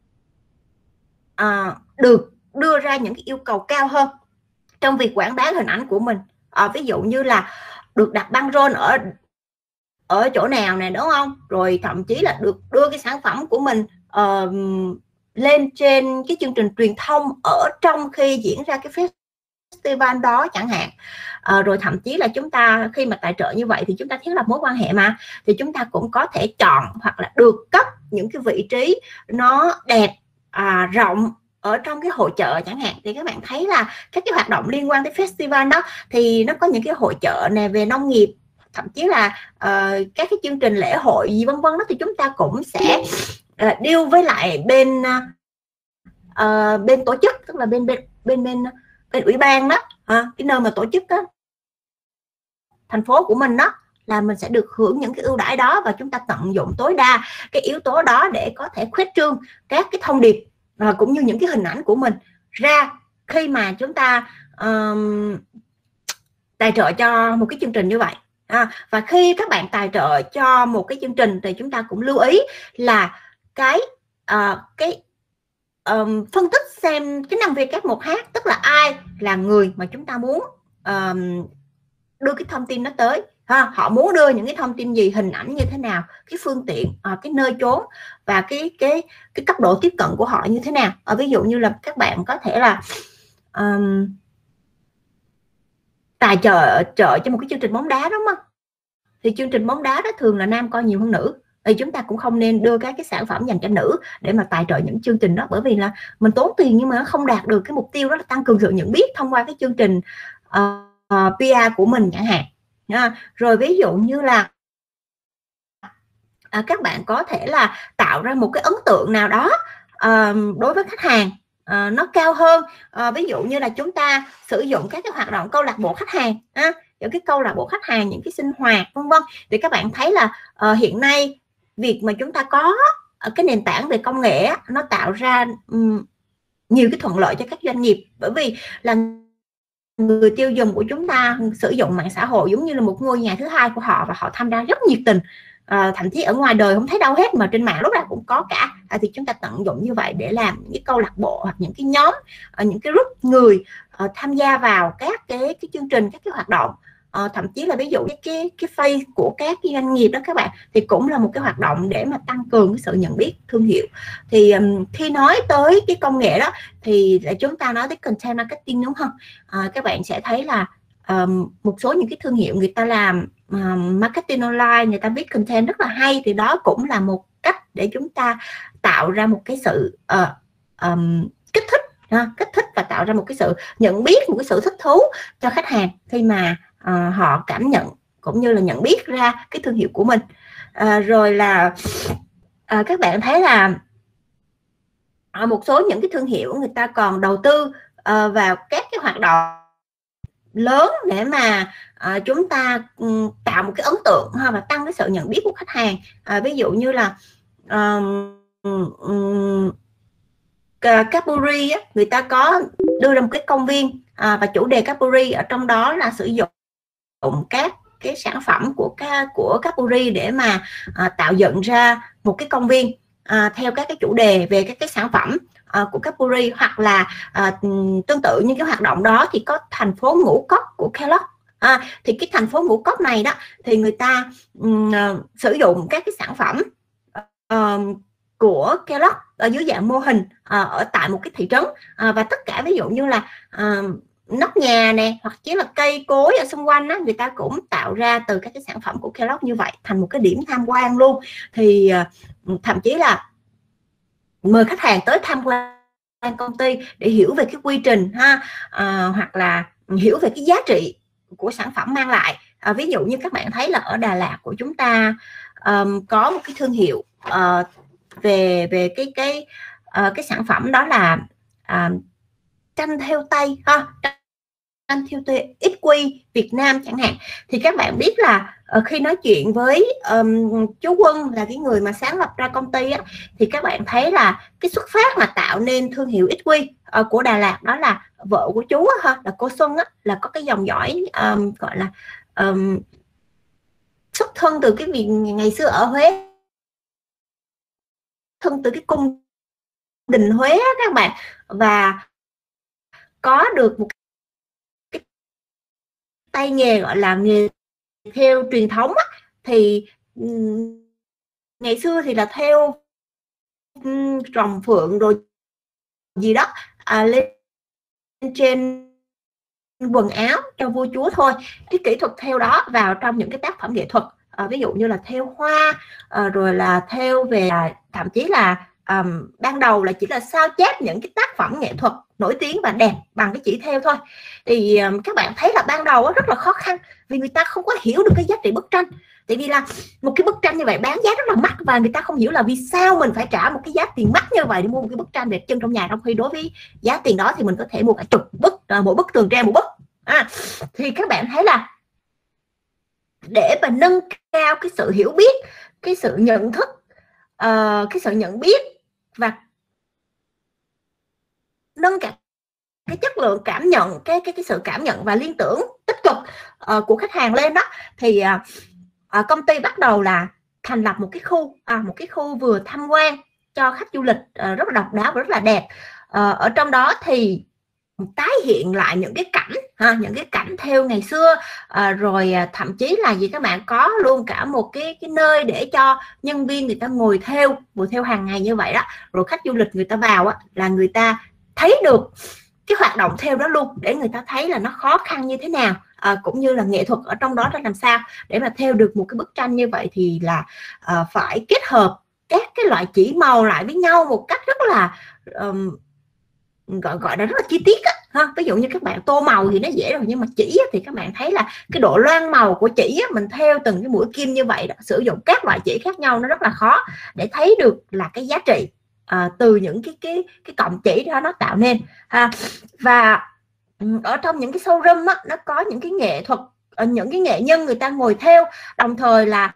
được đưa ra những cái yêu cầu cao hơn trong việc quảng bá hình ảnh của mình. Ví dụ như là được đặt băng rôn ở chỗ nào nè, đúng không? Rồi thậm chí là được đưa cái sản phẩm của mình lên trên cái chương trình truyền thông ở trong khi diễn ra cái festival đó chẳng hạn. Rồi thậm chí là chúng ta khi mà tài trợ như vậy thì chúng ta thiết lập mối quan hệ mà, thì chúng ta cũng có thể chọn hoặc là được cấp những cái vị trí nó đẹp, rộng ở trong cái hội chợ chẳng hạn. Thì các bạn thấy là các cái hoạt động liên quan tới festival đó thì nó có những cái hội chợ này về nông nghiệp, thậm chí là các cái chương trình lễ hội gì vân vân đó, thì chúng ta cũng sẽ deal với lại bên tổ chức, tức là bên ủy ban đó, cái nơi mà tổ chức đó, thành phố của mình đó, là mình sẽ được hưởng những cái ưu đãi đó, và chúng ta tận dụng tối đa cái yếu tố đó để có thể khuếch trương các cái thông điệp cũng như những cái hình ảnh của mình ra khi mà chúng ta tài trợ cho một cái chương trình như vậy. Và khi các bạn tài trợ cho một cái chương trình thì chúng ta cũng lưu ý là cái phân tích xem cái năng V1H, tức là ai là người mà chúng ta muốn đưa cái thông tin nó tới. Họ muốn đưa những cái thông tin gì, hình ảnh như thế nào, cái phương tiện, cái nơi chốn và cái cấp độ tiếp cận của họ như thế nào. Ví dụ như là các bạn có thể là tài trợ cho một cái chương trình bóng đá, đúng không? Thì chương trình bóng đá đó thường là nam coi nhiều hơn nữ, thì chúng ta cũng không nên đưa các cái sản phẩm dành cho nữ để mà tài trợ những chương trình đó, bởi vì là mình tốn tiền nhưng mà nó không đạt được cái mục tiêu đó là tăng cường sự nhận biết thông qua cái chương trình PR của mình chẳng hạn. Rồi ví dụ như là các bạn có thể là tạo ra một cái ấn tượng nào đó đối với khách hàng nó cao hơn. Ví dụ như là chúng ta sử dụng các cái hoạt động câu lạc bộ khách hàng, những cái câu lạc bộ khách hàng, những cái sinh hoạt vân vân. Thì các bạn thấy là hiện nay việc mà chúng ta có cái nền tảng về công nghệ nó tạo ra nhiều cái thuận lợi cho các doanh nghiệp, bởi vì là người tiêu dùng của chúng ta sử dụng mạng xã hội giống như là một ngôi nhà thứ hai của họ, và họ tham gia rất nhiệt tình. Thậm chí ở ngoài đời không thấy đâu hết mà trên mạng lúc nào cũng có cả. Thì chúng ta tận dụng như vậy để làm những cái câu lạc bộ hoặc những cái nhóm, những cái group người tham gia vào các cái chương trình, các cái hoạt động. Thậm chí là ví dụ cái face của các cái doanh nghiệp đó các bạn, thì cũng là một cái hoạt động để mà tăng cường cái sự nhận biết thương hiệu. Thì khi nói tới cái công nghệ đó thì chúng ta nói tới content marketing, đúng không? Các bạn sẽ thấy là một số những cái thương hiệu người ta làm marketing online, người ta viết content rất là hay, thì đó cũng là một cách để chúng ta tạo ra một cái sự kích thích và tạo ra một cái sự nhận biết, một cái sự thích thú cho khách hàng khi mà họ cảm nhận cũng như là nhận biết ra cái thương hiệu của mình. Rồi là các bạn thấy là một số những cái thương hiệu người ta còn đầu tư vào các cái hoạt động lớn để mà chúng ta tạo một cái ấn tượng và tăng cái sự nhận biết của khách hàng. Ví dụ như là Capuri á, người ta có đưa ra một cái công viên và chủ đề Capuri ở trong đó là sử dụng các cái sản phẩm của Capuri để mà tạo dựng ra một cái công viên theo các cái chủ đề về các cái sản phẩm của Capuri. Hoặc là tương tự như cái hoạt động đó thì có thành phố ngũ cốc của Kellogg. Thì cái thành phố ngũ cốc này đó thì người ta sử dụng các cái sản phẩm của Kellogg ở dưới dạng mô hình ở tại một cái thị trấn, và tất cả ví dụ như là nóc nhà nè, hoặc chỉ là cây cối ở xung quanh đó, người ta cũng tạo ra từ các cái sản phẩm của Kellogg như vậy thành một cái điểm tham quan luôn. Thì thậm chí là mời khách hàng tới tham quan công ty để hiểu về cái quy trình hoặc là hiểu về cái giá trị của sản phẩm mang lại. Ví dụ như các bạn thấy là ở Đà Lạt của chúng ta có một cái thương hiệu về cái sản phẩm đó là tranh thêu tay tranh thêu tay XQ Việt Nam chẳng hạn. Thì các bạn biết là khi nói chuyện với chú Quân là cái người mà sáng lập ra công ty á, thì các bạn thấy là cái xuất phát mà tạo nên thương hiệu XQ của Đà Lạt đó là vợ của chú là cô Xuân á, là có cái dòng dõi gọi là xuất thân từ cái việc ngày xưa ở Huế, thân từ cái cung đình Huế á, các bạn, và có được một cái tay nghề gọi là nghề thêu truyền thống á. Thì ngày xưa thì là thêu rồng phượng rồi gì đó lên trên quần áo cho vua chúa thôi. Cái kỹ thuật thêu đó vào trong những cái tác phẩm nghệ thuật, ví dụ như là thêu hoa, rồi là thêu về thậm chí là ban đầu là chỉ là sao chép những cái tác phẩm nghệ thuật nổi tiếng và đẹp bằng cái chỉ thêu thôi. Thì các bạn thấy là ban đầu rất là khó khăn vì người ta không có hiểu được cái giá trị bức tranh. Tại vì là một cái bức tranh như vậy bán giá rất là mắc, và người ta không hiểu là vì sao mình phải trả một cái giá tiền mắc như vậy để mua một cái bức tranh đẹp trưng trong nhà, trong khi đối với giá tiền đó thì mình có thể mua cả chục bức, mỗi bức tường tre một bức. Thì các bạn thấy là để mà nâng cao cái sự hiểu biết, cái sự nhận thức, cái sự nhận biết và nâng cả cái chất lượng cảm nhận, cái sự cảm nhận và liên tưởng tích cực của khách hàng lên đó, thì công ty bắt đầu là thành lập một cái khu vừa tham quan cho khách du lịch rất là độc đáo và rất là đẹp. Ở trong đó thì tái hiện lại những cái cảnh những cái cảnh thêu ngày xưa, rồi thậm chí là gì các bạn có luôn cả một cái nơi để cho nhân viên người ta ngồi thêu hàng ngày như vậy đó. Rồi khách du lịch người ta vào là người ta thấy được cái hoạt động thêu đó luôn, để người ta thấy là nó khó khăn như thế nào, cũng như là nghệ thuật ở trong đó ra làm sao. Để mà thêu được một cái bức tranh như vậy thì là phải kết hợp các cái loại chỉ màu lại với nhau một cách rất là gọi là rất là chi tiết ví dụ như các bạn tô màu thì nó dễ rồi, nhưng mà chỉ thì các bạn thấy là cái độ loang màu của chỉ mình theo từng cái mũi kim như vậy đó, sử dụng các loại chỉ khác nhau nó rất là khó để thấy được là cái giá trị từ những cái cọng chỉ đó nó tạo nên. Và ở trong những cái showroom nó có những cái nghệ thuật, những cái nghệ nhân người ta ngồi theo, đồng thời là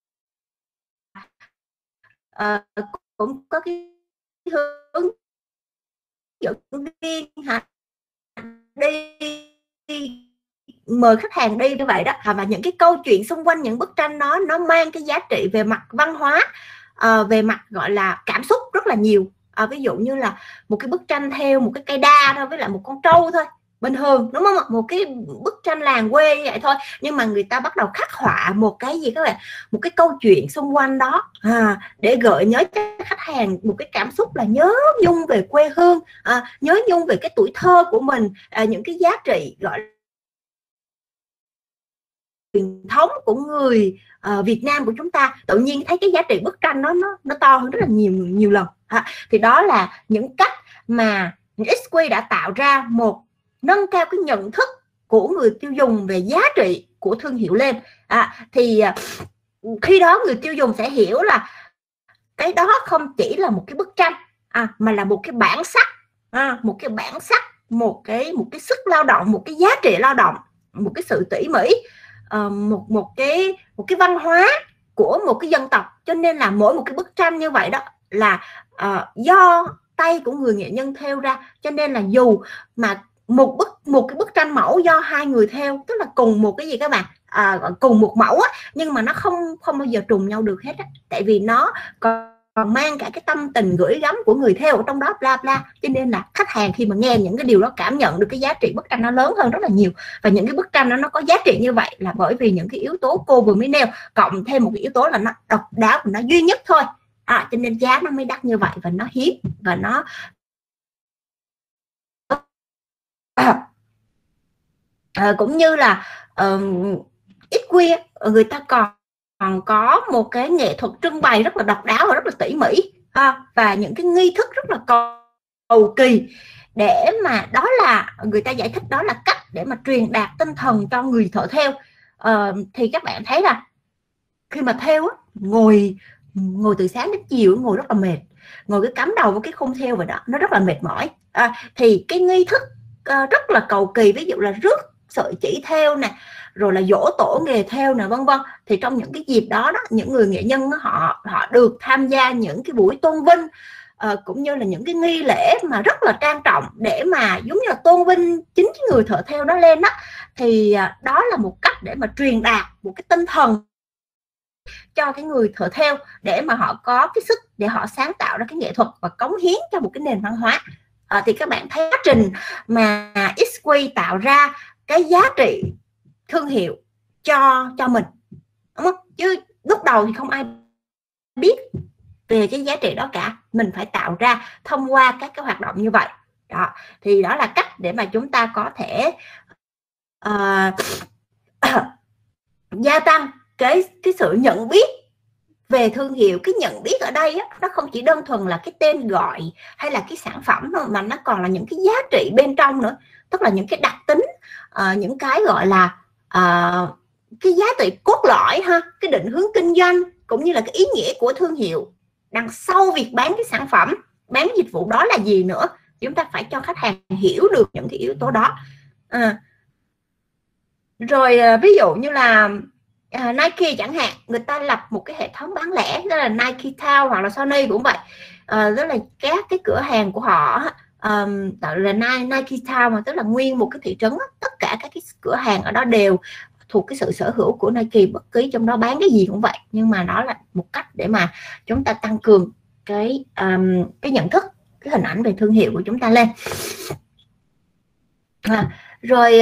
cũng có cái hướng dẫn viên đi mời khách hàng đi như vậy đó, và những cái câu chuyện xung quanh những bức tranh nó mang cái giá trị về mặt văn hóa, về mặt gọi là cảm xúc rất là nhiều. Ví dụ như là một cái bức tranh theo một cái cây đa thôi với lại một con trâu thôi, bình thường đúng không ạ, một cái bức tranh làng quê như vậy thôi, nhưng mà người ta bắt đầu khắc họa một cái gì các bạn, một cái câu chuyện xung quanh đó, để gợi nhớ cho khách hàng một cái cảm xúc là nhớ nhung về quê hương, nhớ nhung về cái tuổi thơ của mình, những cái giá trị gọi truyền thống của người Việt Nam của chúng ta. Tự nhiên thấy cái giá trị bức tranh nó to hơn rất là nhiều lần. Thì đó là những cách mà XQ đã tạo ra một nâng cao cái nhận thức của người tiêu dùng về giá trị của thương hiệu lên. Thì khi đó người tiêu dùng sẽ hiểu là cái đó không chỉ là một cái bức tranh, mà là một cái bản sắc, một cái bản sắc, một cái sức lao động, một cái giá trị lao động, một cái sự tỉ mỉ, một cái văn hóa của một cái dân tộc. Cho nên là mỗi một cái bức tranh như vậy đó là do tay của người nghệ nhân thêu ra. Cho nên là dù mà một cái bức tranh mẫu do hai người thêu, tức là cùng một cái gì các bạn, cùng một mẫu á, nhưng mà nó không bao giờ trùng nhau được hết á, tại vì nó còn mang cả cái tâm tình gửi gắm của người thêu ở trong đó, bla bla. Cho nên là khách hàng khi mà nghe những cái điều đó cảm nhận được cái giá trị bức tranh nó lớn hơn rất là nhiều. Và những cái bức tranh nó có giá trị như vậy là bởi vì những cái yếu tố cô vừa mới nêu, cộng thêm một cái yếu tố là nó độc đáo và nó duy nhất thôi. Cho nên giá nó mới đắt như vậy và nó hiếm và nó cũng như là XQ người ta còn có một cái nghệ thuật trưng bày rất là độc đáo và rất là tỉ mỉ, và những cái nghi thức rất là cầu kỳ, để mà đó là người ta giải thích đó là cách để mà truyền đạt tinh thần cho người thợ thêu. Thì các bạn thấy là khi mà thêu á, ngồi từ sáng đến chiều, ngồi rất là mệt, ngồi cái cắm đầu với cái khung thêu vậy đó, nó rất là mệt mỏi. Thì cái nghi thức rất là cầu kỳ, ví dụ là rước sợi chỉ thêu nè, rồi là dỗ tổ nghề thêu nè, vân vân. Thì trong những cái dịp đó những người nghệ nhân họ được tham gia những cái buổi tôn vinh, cũng như là những cái nghi lễ mà rất là trang trọng để mà giống như là tôn vinh chính cái người thợ thêu đó lên đó. Thì đó là một cách để mà truyền đạt một cái tinh thần cho cái người thợ thêu, để mà họ có cái sức để họ sáng tạo ra cái nghệ thuật và cống hiến cho một cái nền văn hóa. Thì các bạn thấy quá trình mà XQ tạo ra cái giá trị thương hiệu cho mình, đúng không? Chứ lúc đầu thì không ai biết về cái giá trị đó cả, mình phải tạo ra thông qua các cái hoạt động như vậy đó. Thì đó là cách để mà chúng ta có thể gia tăng cái sự nhận biết về thương hiệu. Cái nhận biết ở đây á, nó không chỉ đơn thuần là cái tên gọi hay là cái sản phẩm thôi, mà nó còn là những cái giá trị bên trong nữa, tức là những cái đặc tính, những cái gọi là cái giá trị cốt lõi ha, cái định hướng kinh doanh, cũng như là cái ý nghĩa của thương hiệu đằng sau việc bán cái sản phẩm, bán cái dịch vụ đó là gì nữa. Chúng ta phải cho khách hàng hiểu được những cái yếu tố đó. Rồi ví dụ như là Nike chẳng hạn, người ta lập một cái hệ thống bán lẻ, đó là Nike Town, hoặc là Sony cũng vậy. Đó là các cái cửa hàng của họ tạo là Nike Town, mà tức là nguyên một cái thị trấn, tất cả các cái cửa hàng ở đó đều thuộc cái sự sở hữu của Nike, bất kỳ trong đó bán cái gì cũng vậy. Nhưng mà đó là một cách để mà chúng ta tăng cường cái nhận thức, cái hình ảnh về thương hiệu của chúng ta lên. Rồi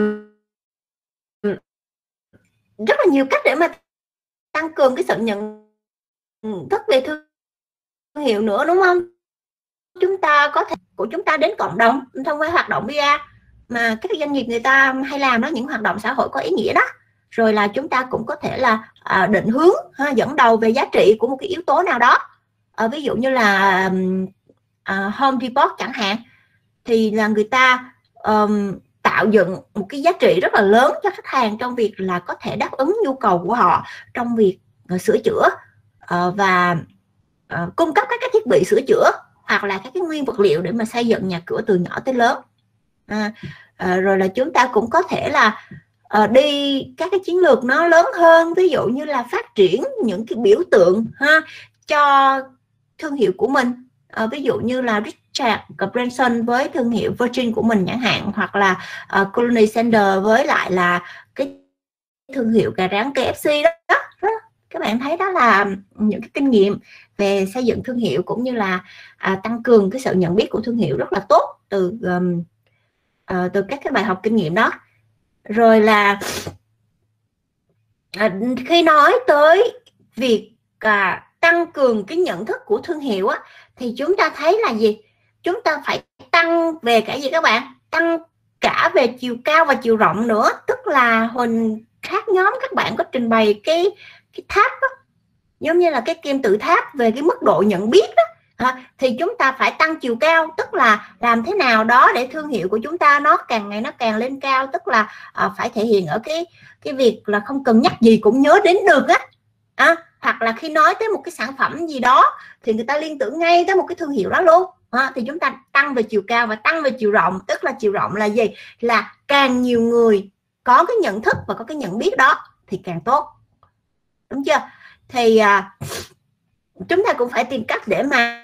rất là nhiều cách để mà tăng cường cái sự nhận thức về thương hiệu nữa, đúng không? Chúng ta có thể của chúng ta đến cộng đồng thông qua hoạt động PR mà các doanh nghiệp người ta hay làm đó, những hoạt động xã hội có ý nghĩa đó. Rồi là chúng ta cũng có thể là định hướng, dẫn đầu về giá trị của một cái yếu tố nào đó. Ví dụ như là Home Depot chẳng hạn, thì là người ta tạo dựng một cái giá trị rất là lớn cho khách hàng trong việc là có thể đáp ứng nhu cầu của họ trong việc sửa chữa và cung cấp các cái thiết bị sửa chữa, hoặc là các cái nguyên vật liệu để mà xây dựng nhà cửa từ nhỏ tới lớn. Rồi là chúng ta cũng có thể là đi các cái chiến lược nó lớn hơn, ví dụ như là phát triển những cái biểu tượng cho thương hiệu của mình, ví dụ như là Richard Branson với thương hiệu Virgin của mình chẳng hạn, hoặc là Colonel Sanders với lại là cái thương hiệu gà rán KFC đó. Các bạn thấy đó là những cái kinh nghiệm về xây dựng thương hiệu cũng như là tăng cường cái sự nhận biết của thương hiệu rất là tốt từ các cái bài học kinh nghiệm đó. Rồi là khi nói tới việc tăng cường cái nhận thức của thương hiệu á, thì chúng ta thấy là gì? Chúng ta phải tăng về cái gì các bạn? Tăng cả về chiều cao và chiều rộng nữa. Tức là hồi khác nhóm các bạn có trình bày cái tháp đó, giống như là cái kim tự tháp về cái mức độ nhận biết đó. Thì chúng ta phải tăng chiều cao, tức là làm thế nào đó để thương hiệu của chúng ta nó càng ngày nó càng lên cao, tức là phải thể hiện ở cái việc là không cần nhắc gì cũng nhớ đến được á. Hoặc là khi nói tới một cái sản phẩm gì đó thì người ta liên tưởng ngay tới một cái thương hiệu đó luôn. Thì chúng ta tăng về chiều cao và tăng về chiều rộng, tức là chiều rộng là gì? Là càng nhiều người có cái nhận thức và có cái nhận biết đó thì càng tốt, đúng chưa? Thì chúng ta cũng phải tìm cách để mà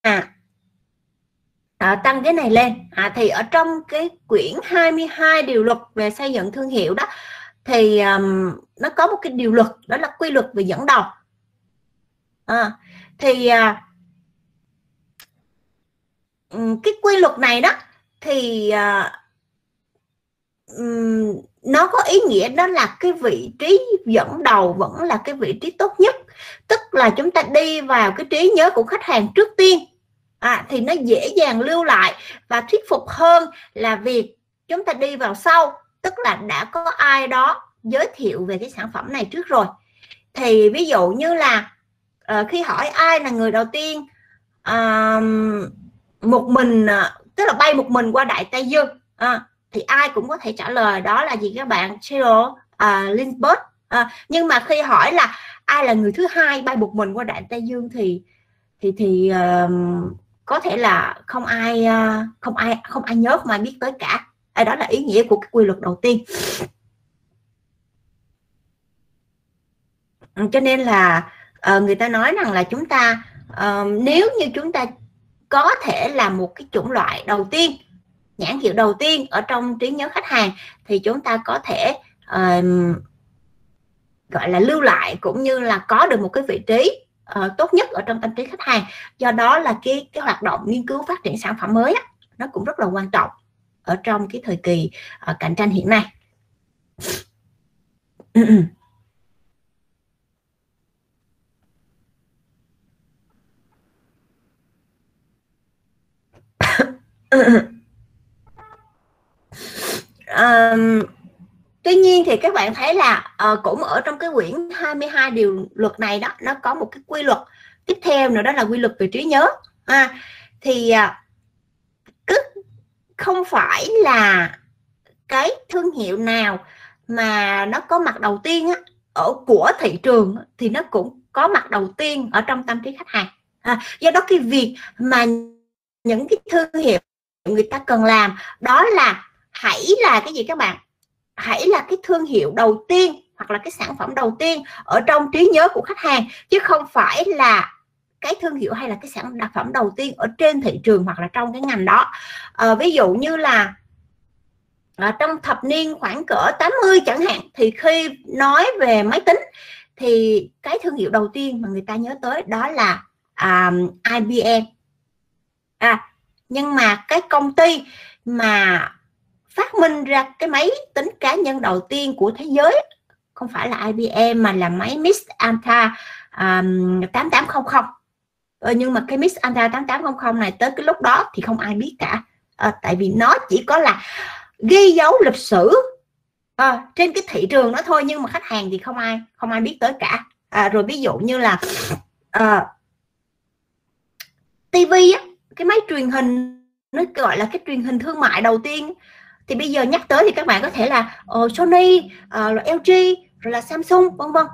tăng cái này lên. Thì ở trong cái quyển 22 điều luật về xây dựng thương hiệu đó thì nó có một cái điều luật, đó là quy luật về dẫn đầu. Cái quy luật này đó thì nó có ý nghĩa đó là cái vị trí dẫn đầu vẫn là cái vị trí tốt nhất, tức là chúng ta đi vào cái trí nhớ của khách hàng trước tiên thì nó dễ dàng lưu lại và thuyết phục hơn là việc chúng ta đi vào sau, tức là đã có ai đó giới thiệu về cái sản phẩm này trước rồi. Thì ví dụ như là khi hỏi ai là người đầu tiên một mình, tức là bay một mình qua Đại Tây Dương, thì ai cũng có thể trả lời đó là gì các bạn? Gerald Lindbergh. Nhưng mà khi hỏi là ai là người thứ hai bay một mình qua Đại Tây Dương thì có thể là không ai nhớ, không ai biết tới cả. Đó là ý nghĩa của cái quy luật đầu tiên. Cho nên là người ta nói rằng là chúng ta nếu như chúng ta có thể làm một cái chủng loại đầu tiên, nhãn hiệu đầu tiên ở trong trí nhớ khách hàng, thì chúng ta có thể gọi là lưu lại cũng như là có được một cái vị trí tốt nhất ở trong tâm trí khách hàng. Do đó là cái hoạt động nghiên cứu phát triển sản phẩm mới nó cũng rất là quan trọng ở trong cái thời kỳ cạnh tranh hiện nay. Tuy nhiên thì các bạn thấy là cũng ở trong cái quyển 22 điều luật này đó, nó có một cái quy luật tiếp theo nữa, đó là quy luật về trí nhớ. Thì cứ không phải là cái thương hiệu nào mà nó có mặt đầu tiên ở của thị trường thì nó cũng có mặt đầu tiên ở trong tâm trí khách hàng. Do đó cái việc mà những cái thương hiệu người ta cần làm đó là hãy là cái gì các bạn? Hãy là cái thương hiệu đầu tiên hoặc là cái sản phẩm đầu tiên ở trong trí nhớ của khách hàng, chứ không phải là cái thương hiệu hay là cái sản phẩm đầu tiên ở trên thị trường hoặc là trong cái ngành đó. Ví dụ như là trong thập niên khoảng cỡ 80 chẳng hạn, thì khi nói về máy tính thì cái thương hiệu đầu tiên mà người ta nhớ tới đó là IBM. Nhưng mà cái công ty mà phát minh ra cái máy tính cá nhân đầu tiên của thế giới không phải là IBM mà là máy MIS Anta 8800. Nhưng mà cái MIS Anta 8800 này tới cái lúc đó thì không ai biết cả. Tại vì nó chỉ có là ghi dấu lịch sử trên cái thị trường đó thôi, nhưng mà khách hàng thì không ai biết tới cả. Rồi ví dụ như là TV cái máy truyền hình, nó gọi là cái truyền hình thương mại đầu tiên, thì bây giờ nhắc tới thì các bạn có thể là Sony, rồi LG, rồi là Samsung, vân vân.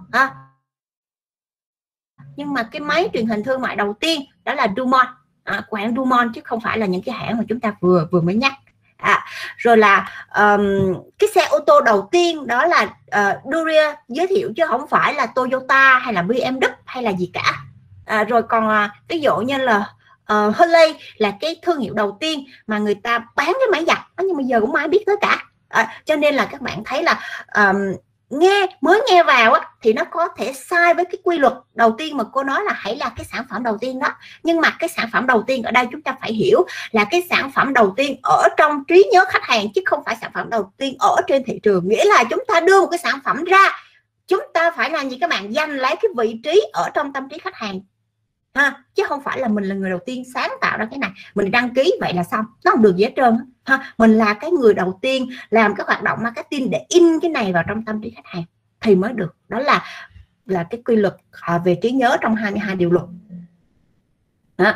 Nhưng mà cái máy truyền hình thương mại đầu tiên đó là Dumont, của hãng Dumont, chứ không phải là những cái hãng mà chúng ta vừa mới nhắc. Rồi là cái xe ô tô đầu tiên đó là Duria giới thiệu, chứ không phải là Toyota hay là BMW hay là gì cả. Rồi còn ví dụ như là Hurley là cái thương hiệu đầu tiên mà người ta bán cái máy giặt, nhưng mà giờ cũng ai biết tới cả. Cho nên là các bạn thấy là mới nghe vào á, thì nó có thể sai với cái quy luật đầu tiên mà cô nói là hãy là cái sản phẩm đầu tiên đó. Nhưng mà cái sản phẩm đầu tiên ở đây chúng ta phải hiểu là cái sản phẩm đầu tiên ở trong trí nhớ khách hàng, chứ không phải sản phẩm đầu tiên ở trên thị trường. Nghĩa là chúng ta đưa một cái sản phẩm ra, chúng ta phải làm gì các bạn? Giành lấy cái vị trí ở trong tâm trí khách hàng ha, chứ không phải là mình là người đầu tiên sáng tạo ra cái này, mình đăng ký vậy là xong, nó không được gì hết trơn ha. Mình là cái người đầu tiên làm cái hoạt động marketing để in cái này vào trong tâm trí khách hàng thì mới được. Đó là cái quy luật về trí nhớ trong 22 điều luật đó.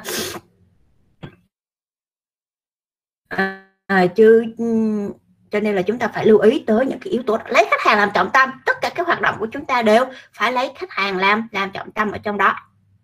Cho nên là chúng ta phải lưu ý tới những cái yếu tố đó. Lấy khách hàng làm trọng tâm, tất cả các hoạt động của chúng ta đều phải lấy khách hàng làm trọng tâm ở trong đó.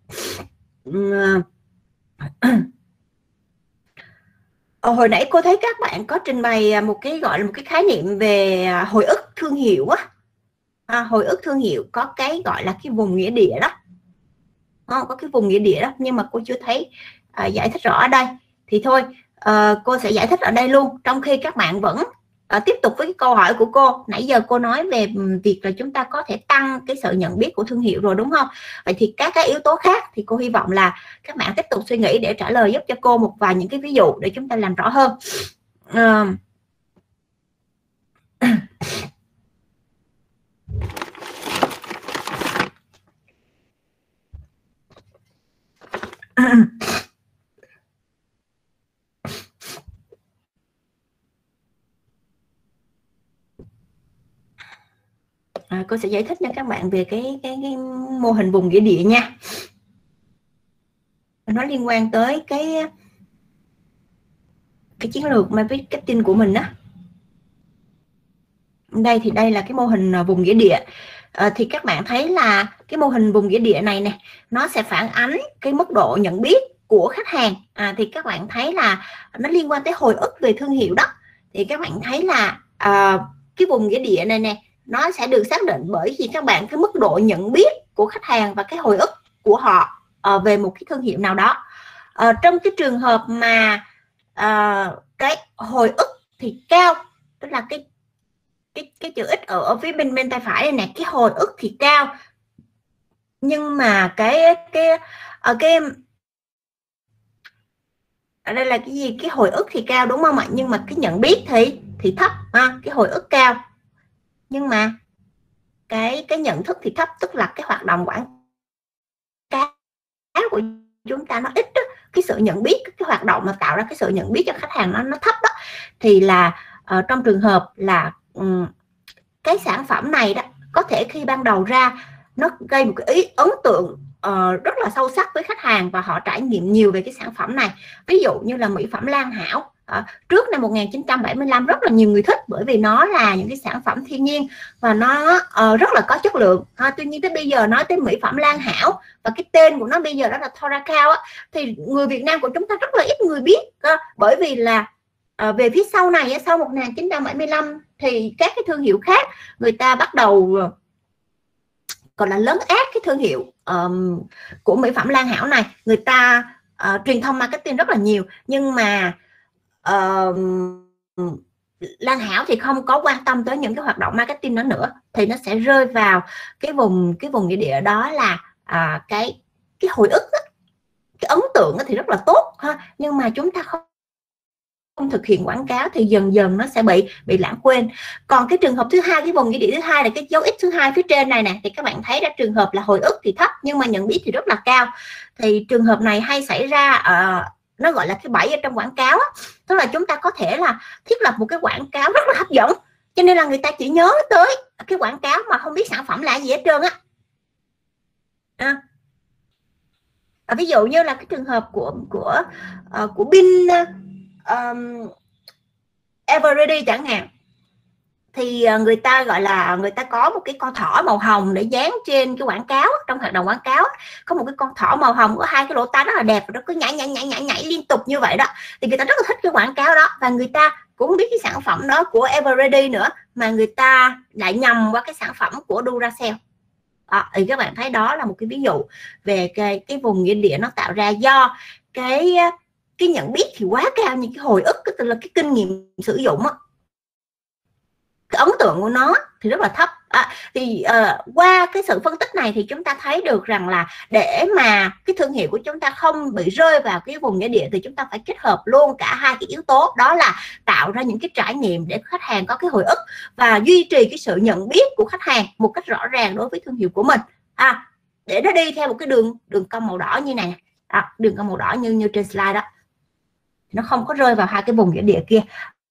Hồi nãy cô thấy các bạn có trình bày một cái gọi là một cái khái niệm về hồi ức thương hiệu á. Hồi ức thương hiệu có cái gọi là cái vùng nghĩa địa đó, có cái vùng nghĩa địa đó, nhưng mà cô chưa thấy giải thích rõ ở đây. Thì thôi cô sẽ giải thích ở đây luôn, trong khi các bạn vẫn tiếp tục với cái câu hỏi của cô. Nãy giờ cô nói về việc là chúng ta có thể tăng cái sự nhận biết của thương hiệu rồi, đúng không? Vậy thì các cái yếu tố khác thì cô hy vọng là các bạn tiếp tục suy nghĩ để trả lời giúp cho cô một vài những cái ví dụ để chúng ta làm rõ hơn. Cô sẽ giải thích cho các bạn về cái mô hình vùng nghĩa địa nha. Nó liên quan tới cái chiến lược marketing của mình đó. Đây là cái mô hình vùng nghĩa địa. Thì các bạn thấy là cái mô hình vùng nghĩa địa này nè, nó sẽ phản ánh cái mức độ nhận biết của khách hàng. Thì các bạn thấy là nó liên quan tới hồi ức về thương hiệu đó. Thì các bạn thấy là cái vùng nghĩa địa này nè, nó sẽ được xác định bởi vì các bạn cái mức độ nhận biết của khách hàng và cái hồi ức của họ về một cái thương hiệu nào đó. Trong cái trường hợp mà cái hồi ức thì cao, tức là cái chữ X ở phía bên tay phải này nè, cái hồi ức thì cao, nhưng mà cái ở đây là cái gì? Cái hồi ức thì cao, đúng không ạ? Nhưng mà cái nhận biết thì thấp ha. Cái hồi ức cao nhưng mà cái nhận thức thì thấp, tức là cái hoạt động quảng cáo của chúng ta nó ít đó. Cái sự nhận biết, cái hoạt động mà tạo ra cái sự nhận biết cho khách hàng nó thấp đó. Thì là trong trường hợp là cái sản phẩm này đó, có thể khi ban đầu ra nó gây một cái ấn tượng rất là sâu sắc với khách hàng và họ trải nghiệm nhiều về cái sản phẩm này. Ví dụ như là mỹ phẩm Lan Hảo, trước năm 1975 rất là nhiều người thích, bởi vì nó là những cái sản phẩm thiên nhiên và nó rất là có chất lượng. Tuy nhiên tới bây giờ nói tới mỹ phẩm Lan Hảo và cái tên của nó bây giờ đó là Thoracal á, thì người Việt Nam của chúng ta rất là ít người biết, bởi vì là về phía sau này, sau 1975 thì các cái thương hiệu khác người ta bắt đầu còn là lấn át cái thương hiệu của mỹ phẩm Lan Hảo này. Người ta truyền thông marketing rất là nhiều, nhưng mà Lan Hảo thì không có quan tâm tới những cái hoạt động marketing đó nữa, thì nó sẽ rơi vào cái vùng nghĩa địa đó là cái hồi ức đó, cái ấn tượng thì rất là tốt ha, nhưng mà chúng ta không thực hiện quảng cáo thì dần dần nó sẽ bị lãng quên. Còn cái trường hợp thứ hai, cái vùng nghĩa địa thứ hai là cái dấu X thứ hai phía trên này nè, thì các bạn thấy ra trường hợp là hồi ức thì thấp nhưng mà nhận biết thì rất là cao. Thì trường hợp này hay xảy ra nó gọi là cái bẫy ở trong quảng cáo á. Tức là chúng ta có thể là thiết lập một cái quảng cáo rất là hấp dẫn, cho nên là người ta chỉ nhớ tới cái quảng cáo mà không biết sản phẩm là gì hết trơn á. Ví dụ như là cái trường hợp của pin Everready chẳng hạn, thì người ta gọi là người ta có một cái con thỏ màu hồng để dán trên cái quảng cáo. Trong hoạt động quảng cáo có một cái con thỏ màu hồng có hai cái lỗ tai rất là đẹp và nó cứ nhảy liên tục như vậy đó, thì người ta rất là thích cái quảng cáo đó, và người ta cũng biết cái sản phẩm đó của Everready nữa mà người ta lại nhầm qua cái sản phẩm của Duracell. Thì các bạn thấy đó là một cái ví dụ về cái vùng nghĩa địa nó tạo ra do cái nhận biết thì quá cao, nhưng cái hồi ức, tức là cái kinh nghiệm sử dụng á, cái ấn tượng của nó thì rất là thấp. Qua cái sự phân tích này thì chúng ta thấy được rằng là để mà cái thương hiệu của chúng ta không bị rơi vào cái vùng nghĩa địa thì chúng ta phải kết hợp luôn cả hai cái yếu tố, đó là tạo ra những cái trải nghiệm để khách hàng có cái hồi ức và duy trì cái sự nhận biết của khách hàng một cách rõ ràng đối với thương hiệu của mình. Để nó đi theo một cái đường cong màu đỏ như này, đường cong màu đỏ như trên slide đó, nó không có rơi vào hai cái vùng nghĩa địa kia.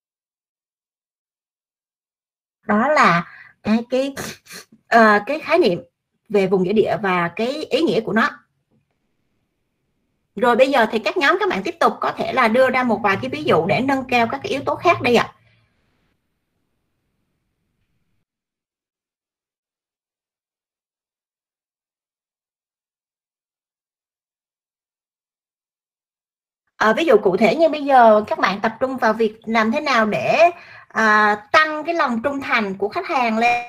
Đó là cái khái niệm về vùng nghĩa địa và cái ý nghĩa của nó. Rồi bây giờ thì các nhóm các bạn tiếp tục có thể là đưa ra một vài cái ví dụ để nâng cao các cái yếu tố khác đi ạ. Ví dụ cụ thể như bây giờ các bạn tập trung vào việc làm thế nào để tăng cái lòng trung thành của khách hàng lên.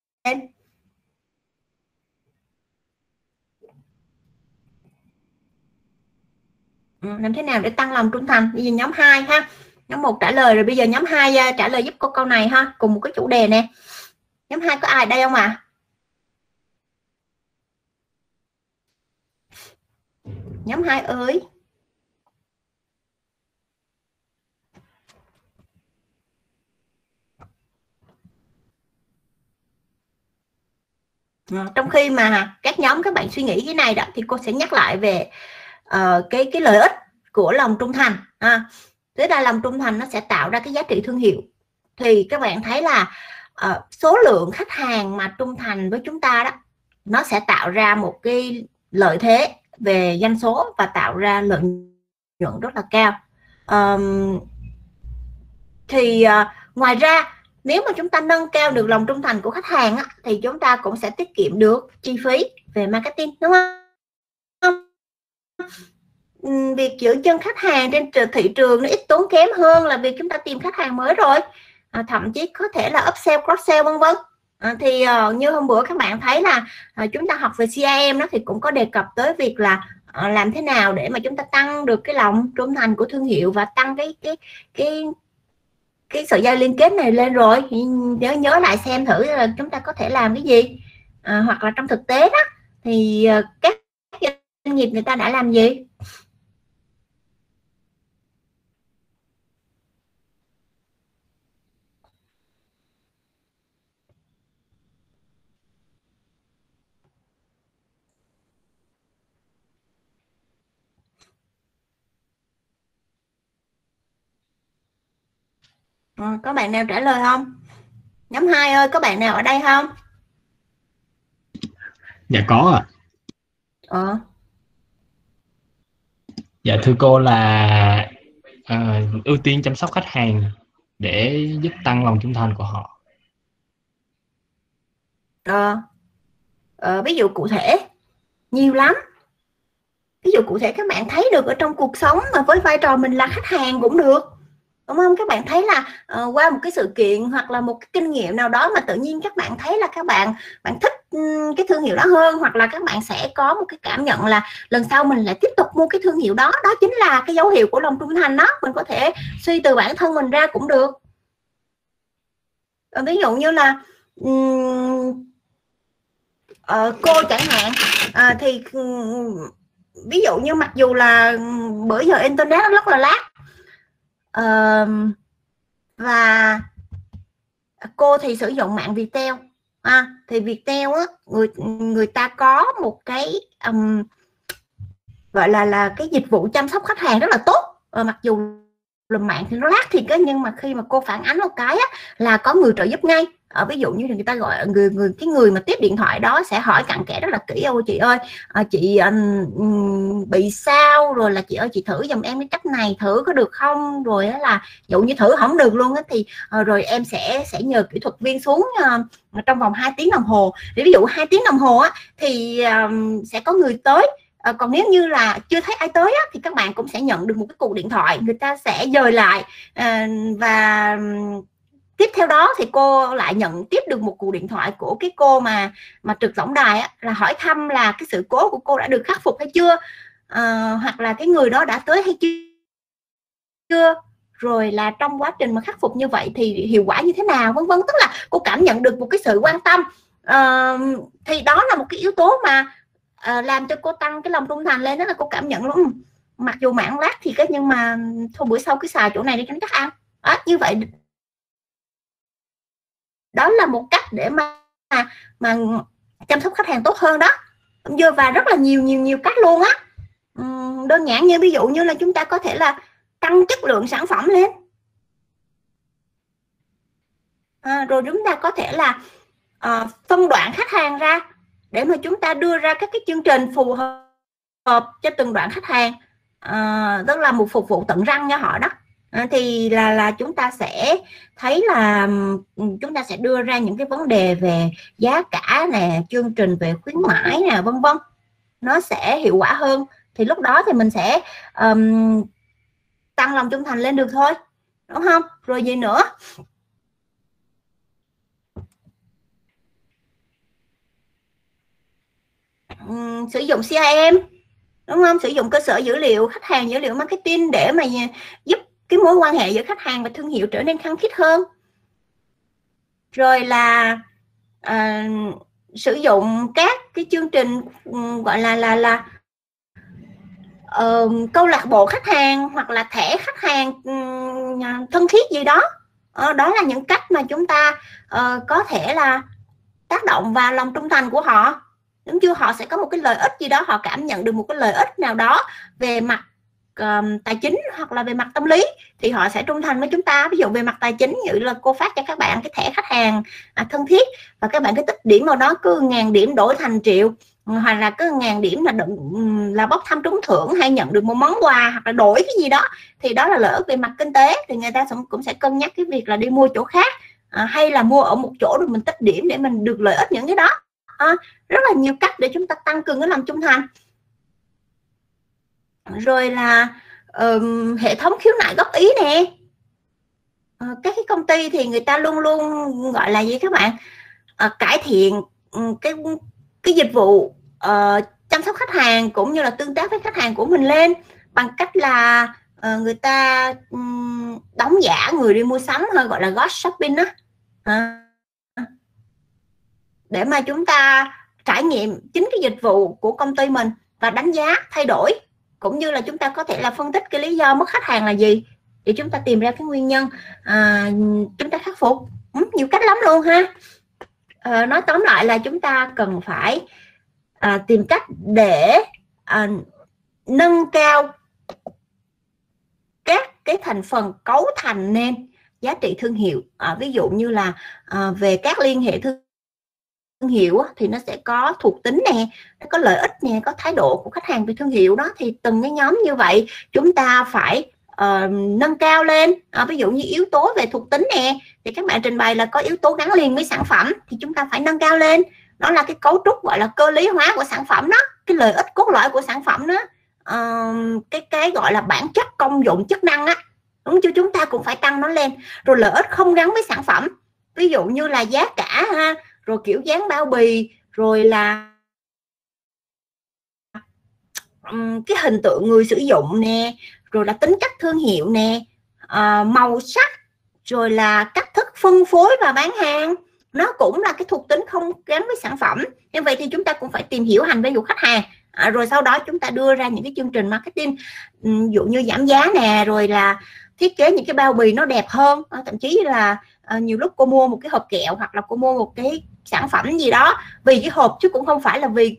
Làm thế nào để tăng lòng trung thành? Bây giờ nhóm 2 ha, nhóm 1 trả lời rồi, bây giờ nhóm 2 trả lời giúp cô câu này ha, cùng một cái chủ đề nè. Nhóm 2 có ai đây không ạ? Nhóm 2 ơi. Trong khi mà các nhóm các bạn suy nghĩ cái này đó thì cô sẽ nhắc lại về cái lợi ích của lòng trung thành. Thế là lòng trung thành nó sẽ tạo ra cái giá trị thương hiệu. Thì các bạn thấy là số lượng khách hàng mà trung thành với chúng ta đó, nó sẽ tạo ra một cái lợi thế về doanh số và tạo ra lợi nhuận rất là cao. Ngoài ra nếu mà chúng ta nâng cao được lòng trung thành của khách hàng á, thì chúng ta cũng sẽ tiết kiệm được chi phí về marketing, đúng không? Việc giữ chân khách hàng trên thị trường nó ít tốn kém hơn là việc chúng ta tìm khách hàng mới rồi, thậm chí có thể là upsell, cross-sell vân vân. Như hôm bữa các bạn thấy là chúng ta học về CRM đó thì cũng có đề cập tới việc là làm thế nào để mà chúng ta tăng được cái lòng trung thành của thương hiệu và tăng cái sợi dây liên kết này lên rồi. Nhớ lại xem thử là chúng ta có thể làm cái gì, hoặc là trong thực tế đó thì các doanh nghiệp người ta đã làm gì. Có bạn nào trả lời không? Nhóm 2 ơi, có bạn nào ở đây không? Dạ có ạ. Dạ thưa cô là ưu tiên chăm sóc khách hàng để giúp tăng lòng trung thành của họ. Ví dụ cụ thể nhiều lắm. Ví dụ cụ thể các bạn thấy được ở trong cuộc sống mà với vai trò mình là khách hàng cũng được, đúng không? Các bạn thấy là qua một cái sự kiện hoặc là một cái kinh nghiệm nào đó mà tự nhiên các bạn thấy là các bạn thích cái thương hiệu đó hơn, hoặc là các bạn sẽ có một cái cảm nhận là lần sau mình lại tiếp tục mua cái thương hiệu đó. Đó chính là cái dấu hiệu của lòng trung thành đó. Mình có thể suy từ bản thân mình ra cũng được. Ví dụ như là cô chẳng hạn, thì ví dụ như mặc dù là bữa giờ internet nó rất là lag, và cô thì sử dụng mạng Viettel, thì Viettel á, người ta có một cái gọi là cái dịch vụ chăm sóc khách hàng rất là tốt. Mặc dù là mạng thì nó lag thiệt á, nhưng mà khi mà cô phản ánh một cái á, là có người trợ giúp ngay. Ví dụ như người ta gọi cái người mà tiếp điện thoại đó sẽ hỏi cặn kẽ rất là kỹ: ô chị ơi, chị bị sao, rồi là chị ơi chị thử giùm em cái cách này thử có được không, rồi là dụ như thử không được luôn á thì rồi em sẽ nhờ kỹ thuật viên xuống trong vòng 2 tiếng đồng hồ. Thì ví dụ 2 tiếng đồng hồ á, thì sẽ có người tới. Còn nếu như là chưa thấy ai tới á, thì các bạn cũng sẽ nhận được một cái cuộc điện thoại, người ta sẽ dời lại và tiếp theo đó thì cô lại nhận tiếp được một cuộc điện thoại của cái cô mà trực tổng đài á, là hỏi thăm là cái sự cố của cô đã được khắc phục hay chưa, hoặc là cái người đó đã tới hay chưa, rồi là trong quá trình mà khắc phục như vậy thì hiệu quả như thế nào, vân vân. Tức là cô cảm nhận được một cái sự quan tâm. Thì đó là một cái yếu tố mà làm cho cô tăng cái lòng trung thành lên. Đó là cô cảm nhận luôn, mặc dù mạng lát thì nhưng mà thôi bữa sau cứ xài chỗ này đi cho nó chắc ăn. Như vậy đó là một cách để mà chăm sóc khách hàng tốt hơn đó. Và rất là nhiều cách luôn á. Đơn giản như ví dụ như là chúng ta có thể là tăng chất lượng sản phẩm lên, rồi chúng ta có thể là phân đoạn khách hàng ra để mà chúng ta đưa ra các cái chương trình phù hợp cho từng đoạn khách hàng, tức là một phục vụ tận răng cho họ đó. Thì là chúng ta sẽ thấy là chúng ta sẽ đưa ra những cái vấn đề về giá cả nè, chương trình về khuyến mãi nè, vân vân, nó sẽ hiệu quả hơn. Thì lúc đó thì mình sẽ tăng lòng trung thành lên được thôi, đúng không? Rồi gì nữa? Sử dụng CRM, đúng không? Sử dụng cơ sở dữ liệu khách hàng, dữ liệu marketing để mà giúp cái mối quan hệ giữa khách hàng và thương hiệu trở nên khăng khít hơn. Rồi là sử dụng các cái chương trình gọi là câu lạc bộ khách hàng hoặc là thẻ khách hàng thân thiết gì đó. Đó là những cách mà chúng ta có thể là tác động vào lòng trung thành của họ, đúng chưa? Họ sẽ có một cái lợi ích gì đó, họ cảm nhận được một cái lợi ích nào đó về mặt tài chính hoặc là về mặt tâm lý thì họ sẽ trung thành với chúng ta. Ví dụ về mặt tài chính, như là cô phát cho các bạn cái thẻ khách hàng thân thiết, và các bạn cứ tích điểm vào đó, cứ 1000 điểm đổi thành triệu, hoặc là cứ 1000 điểm là bốc thăm trúng thưởng hay nhận được một món quà hoặc là đổi cái gì đó, thì đó là lợi ích về mặt kinh tế. Thì người ta cũng sẽ cân nhắc cái việc là đi mua chỗ khác, hay là mua ở một chỗ rồi mình tích điểm để mình được lợi ích những cái đó. Rất là nhiều cách để chúng ta tăng cường cái lòng trung thành. Rồi là hệ thống khiếu nại góp ý nè. Các cái công ty thì người ta luôn luôn gọi là gì các bạn, cải thiện cái dịch vụ chăm sóc khách hàng cũng như là tương tác với khách hàng của mình lên bằng cách là người ta đóng giả người đi mua sắm, hơi gọi là ghost shopping đó, để mà chúng ta trải nghiệm chính cái dịch vụ của công ty mình và đánh giá thay đổi, cũng như là chúng ta có thể là phân tích cái lý do mất khách hàng là gì để chúng ta tìm ra cái nguyên nhân, chúng ta khắc phục. Nhiều cách lắm luôn ha. Nói tóm lại là chúng ta cần phải tìm cách để nâng cao các cái thành phần cấu thành nên giá trị thương hiệu. Ví dụ như là về các liên hệ thương hiệu thì nó sẽ có thuộc tính nè, nó có lợi ích nè, có thái độ của khách hàng về thương hiệu đó. Thì từng cái nhóm như vậy chúng ta phải nâng cao lên. Ví dụ như yếu tố về thuộc tính nè, thì các bạn trình bày là có yếu tố gắn liền với sản phẩm thì chúng ta phải nâng cao lên. Đó là cái cấu trúc gọi là cơ lý hóa của sản phẩm đó, cái lợi ích cốt lõi của sản phẩm đó, cái gọi là bản chất, công dụng, chức năng á, đúng chưa? Chúng ta cũng phải tăng nó lên. Rồi lợi ích không gắn với sản phẩm, ví dụ như là giá cả ha, rồi kiểu dáng bao bì, rồi là cái hình tượng người sử dụng nè, rồi là tính cách thương hiệu nè, màu sắc, rồi là cách thức phân phối và bán hàng, nó cũng là cái thuộc tính không gắn với sản phẩm. Như vậy thì chúng ta cũng phải tìm hiểu hành vi của khách hàng, rồi sau đó chúng ta đưa ra những cái chương trình marketing, ví dụ như giảm giá nè, rồi là thiết kế những cái bao bì nó đẹp hơn. Thậm chí là nhiều lúc cô mua một cái hộp kẹo hoặc là cô mua một cái sản phẩm gì đó vì cái hộp, chứ cũng không phải là vì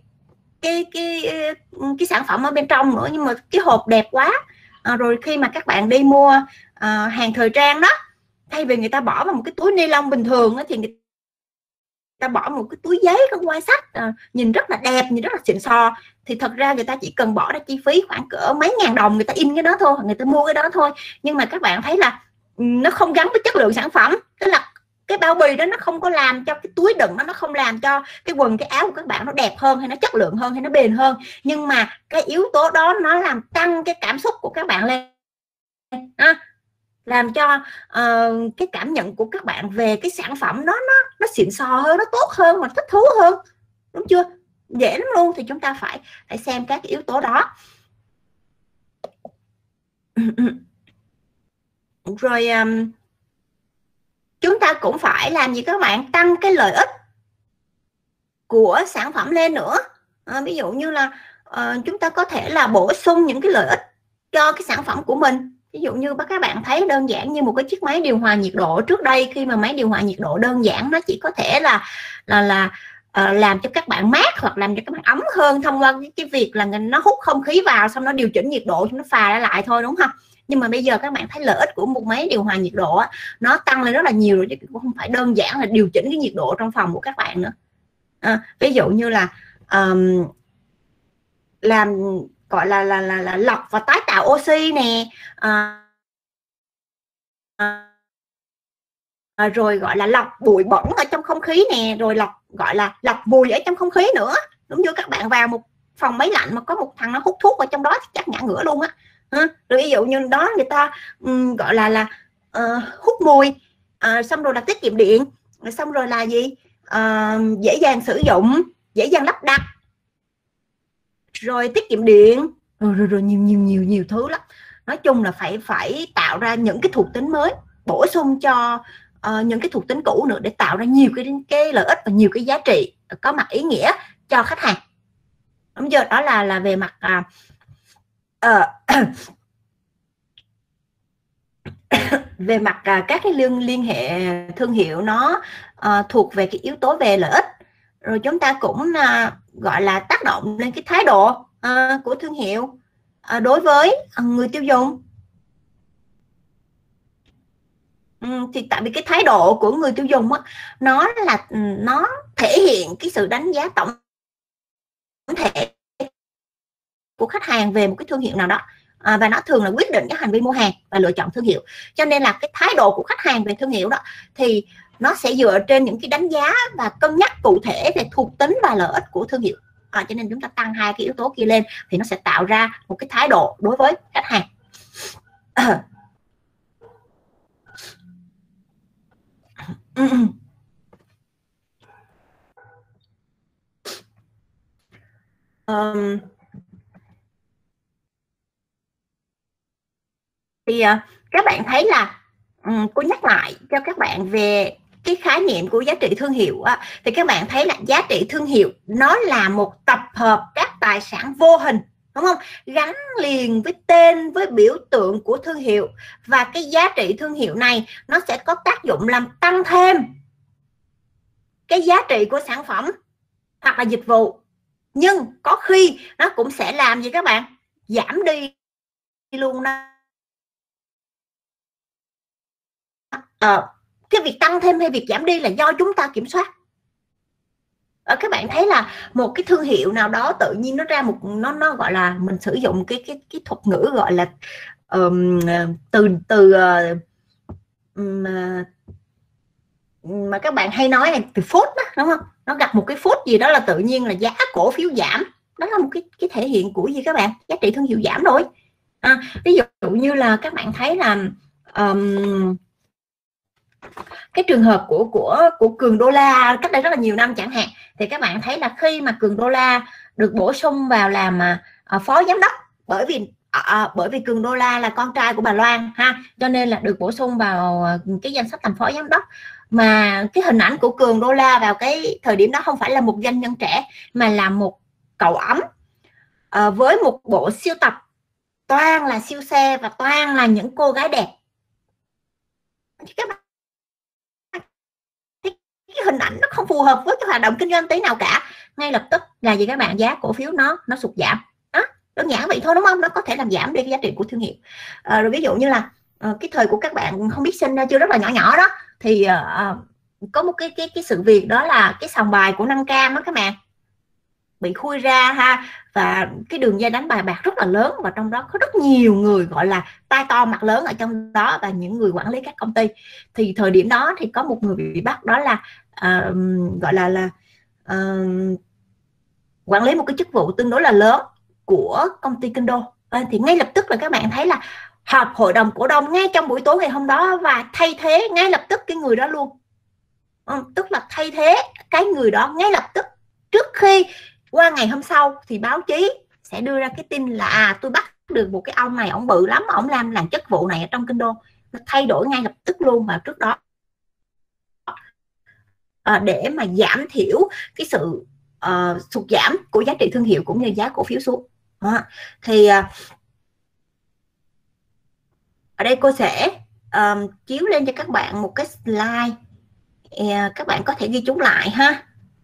cái sản phẩm ở bên trong nữa, nhưng mà cái hộp đẹp quá. Rồi khi mà các bạn đi mua hàng thời trang đó, thay vì người ta bỏ vào một cái túi ni lông bình thường đó, thì người ta bỏ một cái túi giấy có quai sách, nhìn rất là đẹp, nhìn rất là xịn sò. Thì thật ra người ta chỉ cần bỏ ra chi phí khoảng cỡ mấy ngàn đồng, người ta in cái đó thôi, người ta mua cái đó thôi. Nhưng mà các bạn thấy là nó không gắn với chất lượng sản phẩm, tức là cái bao bì đó nó không có làm cho cái túi đựng nó không làm cho cái quần cái áo của các bạn nó đẹp hơn, hay nó chất lượng hơn, hay nó bền hơn. Nhưng mà cái yếu tố đó nó làm tăng cái cảm xúc của các bạn lên. làm cho cái cảm nhận của các bạn về cái sản phẩm nó xịn sò hơn, nó tốt hơn, mà thích thú hơn, đúng chưa? Dễ lắm luôn. Thì chúng ta phải xem các cái yếu tố đó. Rồi chúng ta cũng phải làm gì các bạn? Tăng cái lợi ích của sản phẩm lên nữa. Ví dụ như là chúng ta có thể là bổ sung những cái lợi ích cho cái sản phẩm của mình. Ví dụ như các bạn thấy đơn giản như một cái chiếc máy điều hòa nhiệt độ. Trước đây khi mà máy điều hòa nhiệt độ đơn giản nó chỉ có thể là làm cho các bạn mát hoặc làm cho các bạn ấm hơn thông qua cái việc là nó hút không khí vào, xong nó điều chỉnh nhiệt độ cho nó phà ra lại thôi, đúng không? Nhưng mà bây giờ các bạn thấy lợi ích của một máy điều hòa nhiệt độ nó tăng lên rất là nhiều rồi, chứ cũng không phải đơn giản là điều chỉnh cái nhiệt độ trong phòng của các bạn nữa. Ví dụ như là làm gọi là lọc và tái tạo oxy nè, rồi gọi là lọc bụi bẩn ở trong không khí nè, rồi gọi là lọc mùi ở trong không khí nữa. Đúng chưa? Các bạn vào một phòng máy lạnh mà có một thằng nó hút thuốc ở trong đó thì chắc ngã ngửa luôn á. Rồi ví dụ như đó người ta gọi là hút mùi, xong rồi là tiết kiệm điện, xong rồi là gì, dễ dàng sử dụng, dễ dàng lắp đặt, rồi tiết kiệm điện, rồi nhiều thứ lắm. Nói chung là phải tạo ra những cái thuộc tính mới, bổ sung cho những cái thuộc tính cũ nữa, để tạo ra nhiều cái lợi ích và nhiều cái giá trị có mặt ý nghĩa cho khách hàng. Đúng chưa? Đó là về mặt về mặt các cái liên hệ thương hiệu, nó thuộc về cái yếu tố về lợi ích. Rồi chúng ta cũng gọi là tác động lên cái thái độ của thương hiệu đối với người tiêu dùng. Thì tại vì cái thái độ của người tiêu dùng nó thể hiện cái sự đánh giá tổng thể của khách hàng về một cái thương hiệu nào đó, và nó thường là quyết định cái hành vi mua hàng và lựa chọn thương hiệu. Cho nên là cái thái độ của khách hàng về thương hiệu đó thì nó sẽ dựa trên những cái đánh giá và cân nhắc cụ thể về thuộc tính và lợi ích của thương hiệu. Cho nên chúng ta tăng hai cái yếu tố kia lên thì nó sẽ tạo ra một cái thái độ đối với khách hàng. Thì các bạn thấy là cô nhắc lại cho các bạn về cái khái niệm của giá trị thương hiệu thì các bạn thấy là giá trị thương hiệu nó là một tập hợp các tài sản vô hình, đúng không, gắn liền với tên, với biểu tượng của thương hiệu. Và cái giá trị thương hiệu này nó sẽ có tác dụng làm tăng thêm cái giá trị của sản phẩm hoặc là dịch vụ, nhưng có khi nó cũng sẽ làm gì các bạn, giảm đi luôn đó. Cái việc tăng thêm hay việc giảm đi là do chúng ta kiểm soát. Các bạn thấy là một cái thương hiệu nào đó tự nhiên nó ra một, nó gọi là, mình sử dụng cái thuật ngữ gọi là mà các bạn hay nói là từ phốt đó, đúng không? Nó gặp một cái phốt gì đó là tự nhiên là giá cổ phiếu giảm. Đó là một cái thể hiện của gì các bạn? Giá trị thương hiệu giảm rồi. Ví dụ như là các bạn thấy là cái trường hợp của Cường Đô La cách đây rất là nhiều năm chẳng hạn, thì các bạn thấy là khi mà Cường Đô La được bổ sung vào làm phó giám đốc, bởi vì Cường Đô La là con trai của bà Loan ha, cho nên là được bổ sung vào cái danh sách làm phó giám đốc. Mà cái hình ảnh của Cường Đô La vào cái thời điểm đó không phải là một doanh nhân trẻ, mà là một cậu ấm với một bộ siêu tập toàn là siêu xe và toàn là những cô gái đẹp. Các bạn, cái hình ảnh nó không phù hợp với cái hoạt động kinh doanh tí nào cả, ngay lập tức là gì các bạn, giá cổ phiếu nó sụt giảm. Đơn giản vậy thôi, đúng không? Nó có thể làm giảm đi cái giá trị của thương hiệu. Rồi ví dụ như là cái thời của các bạn không biết sinh ra chưa, rất là nhỏ đó, thì có một cái sự việc đó là cái sòng bài của Nam Cam đó các bạn, bị khui ra ha, và cái đường dây đánh bài bạc rất là lớn, và trong đó có rất nhiều người gọi là tai to mặt lớn ở trong đó, và những người quản lý các công ty. Thì thời điểm đó thì có một người bị bắt, đó là gọi là quản lý một cái chức vụ tương đối là lớn của công ty Kinh Đô. Thì ngay lập tức là các bạn thấy là họp hội đồng cổ đông ngay trong buổi tối ngày hôm đó và thay thế ngay lập tức cái người đó luôn. Tức là thay thế cái người đó ngay lập tức, trước khi qua ngày hôm sau thì báo chí sẽ đưa ra cái tin là tôi bắt được một cái ông này, ông bự lắm, ông làm chức vụ này ở trong kinh đô. Nó thay đổi ngay lập tức luôn vào trước đó, để mà giảm thiểu cái sự sụt giảm của giá trị thương hiệu cũng như giá cổ phiếu xuống. Thì ở đây cô sẽ chiếu lên cho các bạn một cái slide, các bạn có thể ghi chú lại ha.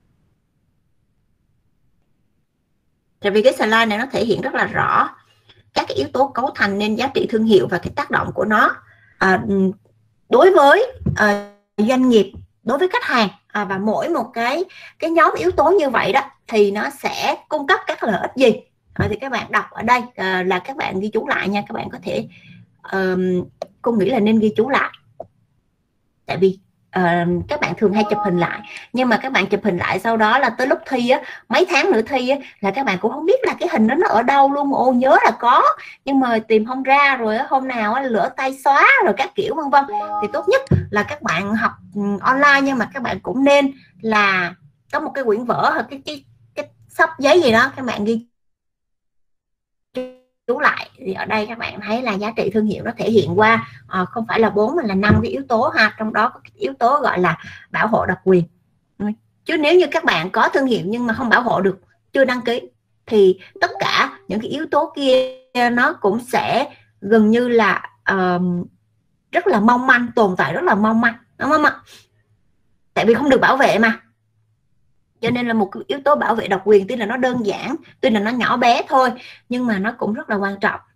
Tại vì cái slide này nó thể hiện rất là rõ các cái yếu tố cấu thành nên giá trị thương hiệu và cái tác động của nó đối với doanh nghiệp, đối với khách hàng, và mỗi một cái nhóm yếu tố như vậy đó thì nó sẽ cung cấp các lợi ích gì. Thì các bạn đọc ở đây là các bạn ghi chú lại nha. Các bạn có thể cô nghĩ là nên ghi chú lại, tại vì các bạn thường hay chụp hình lại, nhưng mà các bạn chụp hình lại sau đó là tới lúc thi á, mấy tháng nữa thi á, là các bạn cũng không biết là cái hình đó nó ở đâu luôn. Ô, nhớ là có nhưng mà tìm không ra, rồi hôm nào lỡ tay xóa rồi các kiểu vân vân. Thì tốt nhất là các bạn học online, nhưng mà các bạn cũng nên là có một cái quyển vở hoặc cái xấp giấy gì đó, các bạn ghi chú lại. Thì ở đây các bạn thấy là giá trị thương hiệu nó thể hiện qua không phải là 4 mà là 5 cái yếu tố ha, trong đó có cái yếu tố gọi là bảo hộ độc quyền. Chứ nếu như các bạn có thương hiệu nhưng mà không bảo hộ được, chưa đăng ký, thì tất cả những cái yếu tố kia nó cũng sẽ gần như là rất là mong manh, tồn tại rất là mong manh, đúng không ạ? Tại vì không được bảo vệ mà. Cho nên là một yếu tố bảo vệ độc quyền tuy là nó đơn giản, tuy là nó nhỏ bé thôi, nhưng mà nó cũng rất là quan trọng.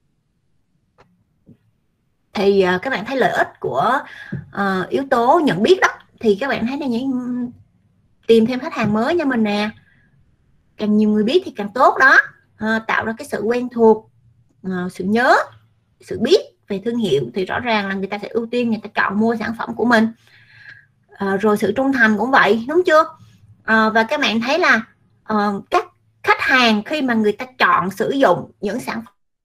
Thì các bạn thấy lợi ích của yếu tố nhận biết đó, thì các bạn thấy là những tìm thêm khách hàng mới cho mình nè, càng nhiều người biết thì càng tốt đó. Tạo ra cái sự quen thuộc, sự nhớ, sự biết về thương hiệu, thì rõ ràng là người ta sẽ ưu tiên, người ta chọn mua sản phẩm của mình. Rồi sự trung thành cũng vậy, đúng chưa? Và các bạn thấy là các khách hàng khi mà người ta chọn sử dụng những sản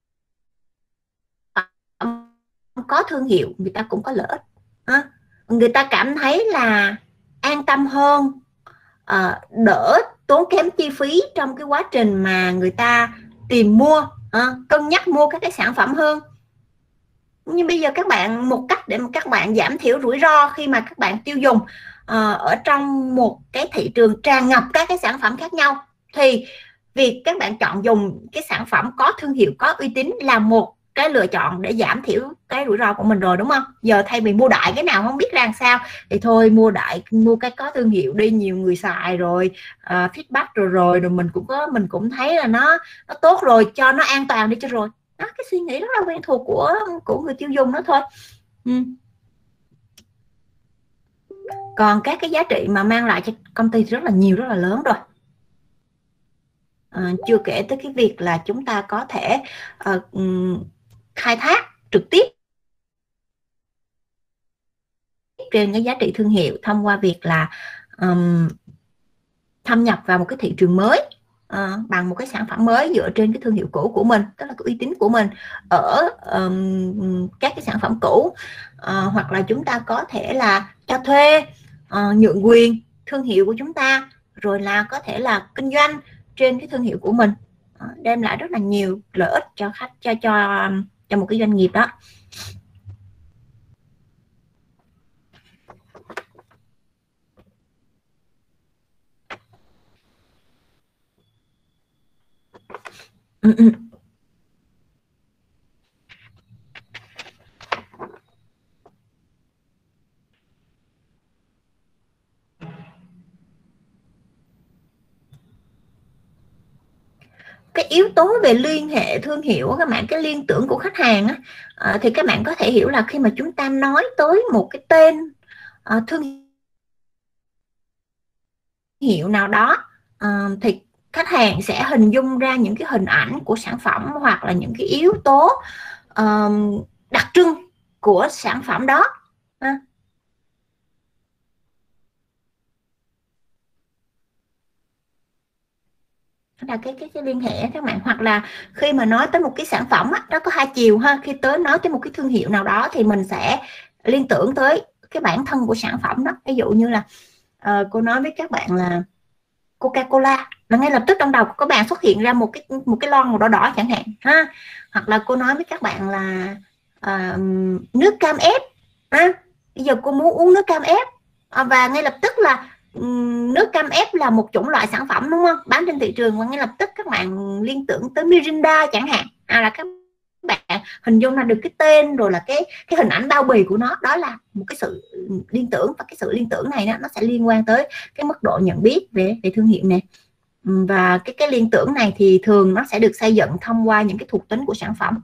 phẩm có thương hiệu, người ta cũng có lợi ích. Người ta cảm thấy là an tâm hơn, đỡ tốn kém chi phí trong cái quá trình mà người ta tìm mua, cân nhắc mua các cái sản phẩm hơn. Nhưng bây giờ các bạn, một cách để mà các bạn giảm thiểu rủi ro khi mà các bạn tiêu dùng ở trong một cái thị trường tràn ngập các cái sản phẩm khác nhau, thì việc các bạn chọn dùng cái sản phẩm có thương hiệu, có uy tín là một cái lựa chọn để giảm thiểu cái rủi ro của mình rồi, đúng không? Giờ thay vì mua đại cái nào không biết ra làm sao thì thôi mua cái có thương hiệu đi, nhiều người xài rồi, feedback rồi mình cũng thấy là nó tốt rồi, cho nó an toàn đi cho rồi. Đó, cái suy nghĩ rất là quen thuộc của người tiêu dùng đó thôi. Còn các cái giá trị mà mang lại cho công ty rất là nhiều, rất là lớn rồi. Chưa kể tới cái việc là chúng ta có thể khai thác trực tiếp trên cái giá trị thương hiệu thông qua việc là thâm nhập vào một cái thị trường mới bằng một cái sản phẩm mới dựa trên cái thương hiệu cũ của mình, tức là cái uy tín của mình ở các cái sản phẩm cũ. Hoặc là chúng ta có thể là cho thuê, nhượng quyền thương hiệu của chúng ta, rồi là có thể là kinh doanh trên cái thương hiệu của mình, đem lại rất là nhiều lợi ích cho khách, cho một cái doanh nghiệp đó. Cái yếu tố về liên hệ thương hiệu các bạn, cái liên tưởng của khách hàng á, thì các bạn có thể hiểu là khi mà chúng ta nói tới một cái tên thương hiệu nào đó, thì khách hàng sẽ hình dung ra những cái hình ảnh của sản phẩm hoặc là những cái yếu tố đặc trưng của sản phẩm đó. là cái liên hệ các bạn. Hoặc là khi mà nói tới một cái sản phẩm á, nó có hai chiều ha. Khi tới nói tới một cái thương hiệu nào đó thì mình sẽ liên tưởng tới cái bản thân của sản phẩm đó. Ví dụ như là cô nói với các bạn là Coca-Cola, là ngay lập tức trong đầu của các bạn xuất hiện ra một cái lon màu đỏ đỏ chẳng hạn ha. Hoặc là cô nói với các bạn là nước cam ép ha. Bây giờ cô muốn uống nước cam ép và ngay lập tức là nước cam ép là một chủng loại sản phẩm đúng không, bán trên thị trường, và ngay lập tức các bạn liên tưởng tới Mirinda chẳng hạn, là các bạn hình dung ra được cái tên rồi là cái hình ảnh bao bì của nó. Đó là một cái sự liên tưởng, và cái sự liên tưởng này nó sẽ liên quan tới cái mức độ nhận biết về thương hiệu này. Và cái liên tưởng này thì thường nó sẽ được xây dựng thông qua những cái thuộc tính của sản phẩm.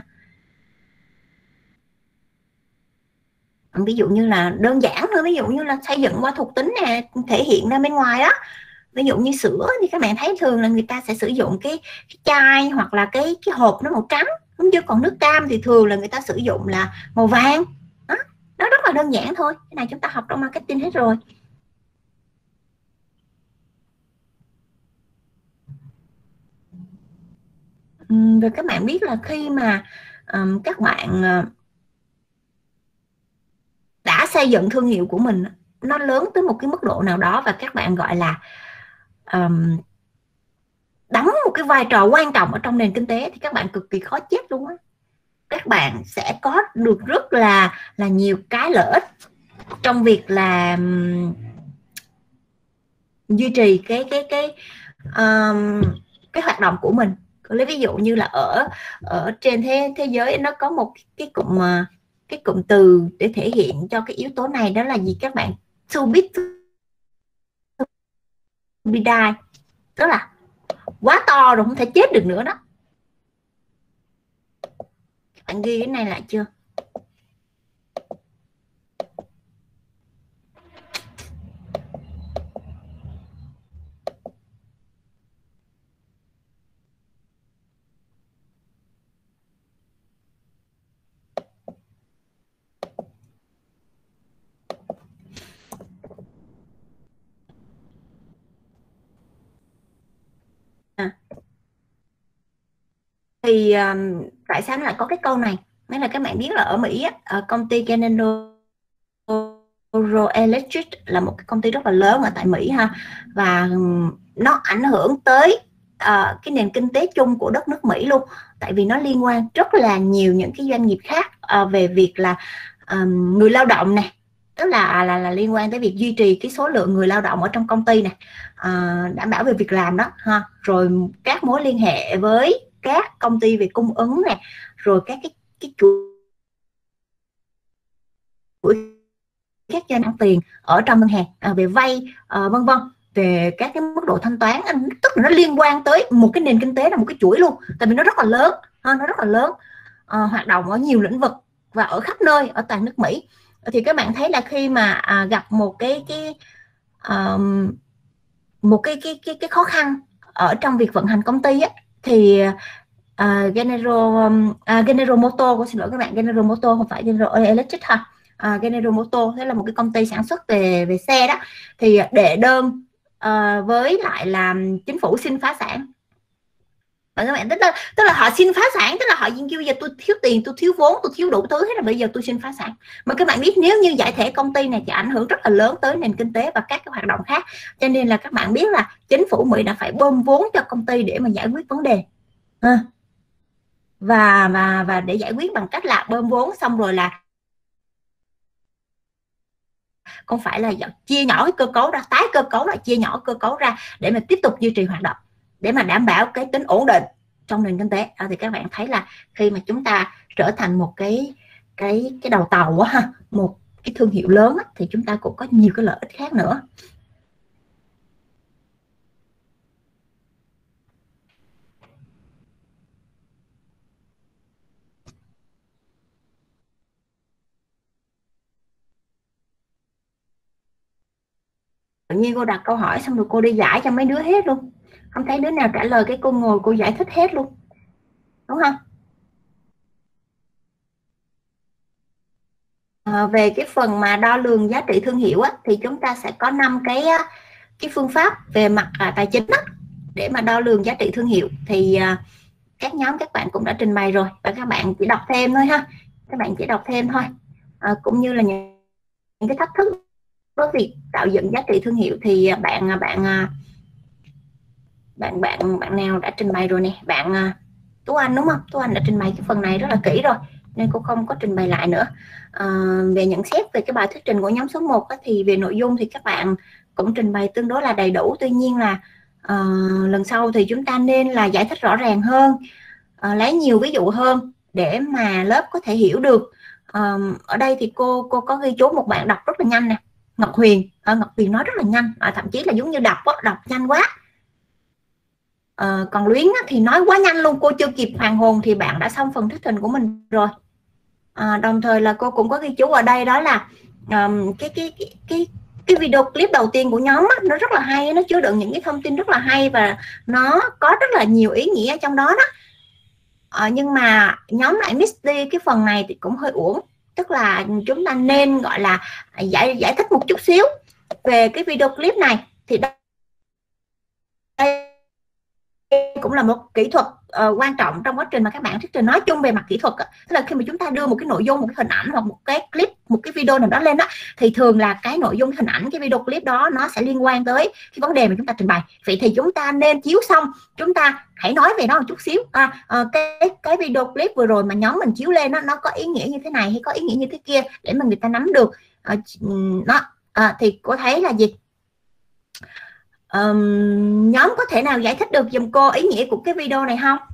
Ví dụ như là đơn giản thôi, ví dụ như là xây dựng qua thuộc tính nè, thể hiện ra bên ngoài đó. Ví dụ như sữa thì các bạn thấy thường là người ta sẽ sử dụng cái chai hoặc là cái hộp nó màu trắng, đúng chưa? Còn nước cam thì thường là người ta sử dụng là màu vàng. Đó, nó rất là đơn giản thôi. Cái này chúng ta học trong marketing hết rồi. Rồi các bạn biết là khi mà các bạn đã xây dựng thương hiệu của mình, nó lớn tới một cái mức độ nào đó và các bạn gọi là đóng một cái vai trò quan trọng ở trong nền kinh tế, thì các bạn cực kỳ khó chết luôn á. Các bạn sẽ có được rất là nhiều cái lợi ích trong việc là duy trì cái hoạt động của mình. Lấy ví dụ như là ở trên thế giới nó có một cái cụm từ để thể hiện cho cái yếu tố này, đó là gì các bạn? Too big to be die, tức là quá to rồi không thể chết được nữa đó. Các bạn ghi cái này lại chưa? Thì tại sao nó lại có cái câu này? Nên là các bạn biết là ở Mỹ á, công ty General Electric là một cái công ty rất là lớn ở tại Mỹ ha, và nó ảnh hưởng tới cái nền kinh tế chung của đất nước Mỹ luôn, tại vì nó liên quan rất là nhiều những cái doanh nghiệp khác về việc là người lao động này, tức là liên quan tới việc duy trì cái số lượng người lao động ở trong công ty này, đảm bảo về việc làm đó ha, rồi các mối liên hệ với các công ty về cung ứng này, rồi các cái chuỗi các cho ăn tiền ở trong ngân hàng, về vay vân vân, về các cái mức độ thanh toán, tức là nó liên quan tới một cái nền kinh tế là một cái chuỗi luôn, tại vì nó rất là lớn, nó rất là lớn, hoạt động ở nhiều lĩnh vực và ở khắp nơi ở toàn nước Mỹ. Thì các bạn thấy là khi mà gặp một cái khó khăn ở trong việc vận hành công ty á, thì General Motors, xin lỗi các bạn, General Motors không phải General Electric ha, General Motors thế là một cái công ty sản xuất về xe đó, thì đệ đơn với lại là chính phủ xin phá sản. Và các bạn tức là họ xin phá sản, tức là họ kêu giờ tôi thiếu tiền, tôi thiếu vốn, tôi thiếu đủ thứ, thế là bây giờ tôi xin phá sản. Mà các bạn biết nếu như giải thể công ty này thì ảnh hưởng rất là lớn tới nền kinh tế và các cái hoạt động khác, cho nên là các bạn biết là chính phủ Mỹ đã phải bơm vốn cho công ty để mà giải quyết vấn đề. Và để giải quyết bằng cách là bơm vốn xong rồi là không phải là chia nhỏ cái cơ cấu ra, tái cơ cấu lại, chia nhỏ cơ cấu ra để mà tiếp tục duy trì hoạt động, để mà đảm bảo cái tính ổn định trong nền kinh tế. Thì các bạn thấy là khi mà chúng ta trở thành một cái đầu tàu ha, một cái thương hiệu lớn thì chúng ta cũng có nhiều cái lợi ích khác nữa. Tự nhiên cô đặt câu hỏi xong rồi cô đi giải cho mấy đứa hết luôn, không thấy đứa nào trả lời, cái cô ngồi cô giải thích hết luôn, đúng không? Về cái phần mà đo lường giá trị thương hiệu á, thì chúng ta sẽ có 5 cái phương pháp về mặt tài chính á. để mà đo lường giá trị thương hiệu thì các nhóm các bạn cũng đã trình bày rồi, và các bạn chỉ đọc thêm thôi ha, các bạn chỉ đọc thêm thôi. Cũng như là những cái thách thức với việc tạo dựng giá trị thương hiệu thì bạn nào đã trình bày rồi nè? Bạn Tú Anh đúng không? Tú Anh đã trình bày cái phần này rất là kỹ rồi nên cô không có trình bày lại nữa. Về nhận xét về cái bài thuyết trình của nhóm số 1 thì về nội dung thì các bạn cũng trình bày tương đối là đầy đủ. Tuy nhiên là lần sau thì chúng ta nên là giải thích rõ ràng hơn, lấy nhiều ví dụ hơn để mà lớp có thể hiểu được. Ở đây thì cô có ghi chú một bạn đọc rất là nhanh nè, Ngọc Huyền. Ngọc Huyền nói rất là nhanh, thậm chí là giống như đọc nhanh quá. Còn Luyến thì nói quá nhanh luôn, cô chưa kịp hoàn hồn thì bạn đã xong phần thuyết trình của mình rồi. Đồng thời là cô cũng có ghi chú ở đây, đó là cái video clip đầu tiên của nhóm nó rất là hay, nó chứa đựng những cái thông tin rất là hay và nó có rất là nhiều ý nghĩa trong đó đó. Nhưng mà nhóm lại miss đi cái phần này thì cũng hơi uổng, tức là chúng ta nên gọi là giải thích một chút xíu về cái video clip này. Thì đây cũng là một kỹ thuật quan trọng trong quá trình mà các bạn thuyết trình. Nói chung về mặt kỹ thuật tức là khi mà chúng ta đưa một cái nội dung, một cái hình ảnh hoặc một cái clip, một cái video nào đó lên đó, thì thường là cái nội dung hình ảnh, cái video clip đó nó sẽ liên quan tới cái vấn đề mà chúng ta trình bày. Vậy thì chúng ta nên chiếu xong chúng ta hãy nói về nó một chút xíu. Cái video clip vừa rồi mà nhóm mình chiếu lên nó có ý nghĩa như thế này hay có ý nghĩa như thế kia, để mà người ta nắm được thì cô thấy là gì? Nhóm có thể nào giải thích được giùm cô ý nghĩa của cái video này không?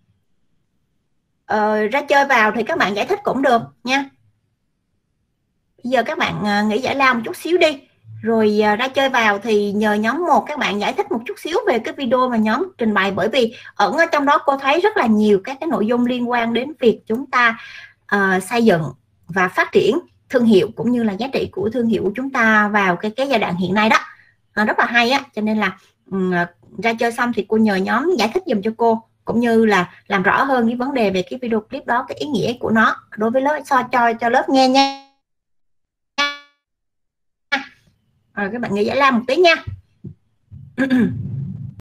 Ra chơi vào thì các bạn giải thích cũng được nha. Bây giờ các bạn nghỉ giải lao một chút xíu đi, rồi ra chơi vào thì nhờ nhóm 1 các bạn giải thích một chút xíu về cái video mà nhóm trình bày. Bởi vì ở trong đó cô thấy rất là nhiều các cái nội dung liên quan đến việc chúng ta xây dựng và phát triển thương hiệu, cũng như là giá trị của thương hiệu của chúng ta vào cái giai đoạn hiện nay đó. Rất là hay á, cho nên là ra chơi xong thì cô nhờ nhóm giải thích dùm cho cô, cũng như là làm rõ hơn cái vấn đề về cái video clip đó, cái ý nghĩa của nó đối với lớp, cho lớp nghe nha. Rồi các bạn nghỉ giải lao một tí nha.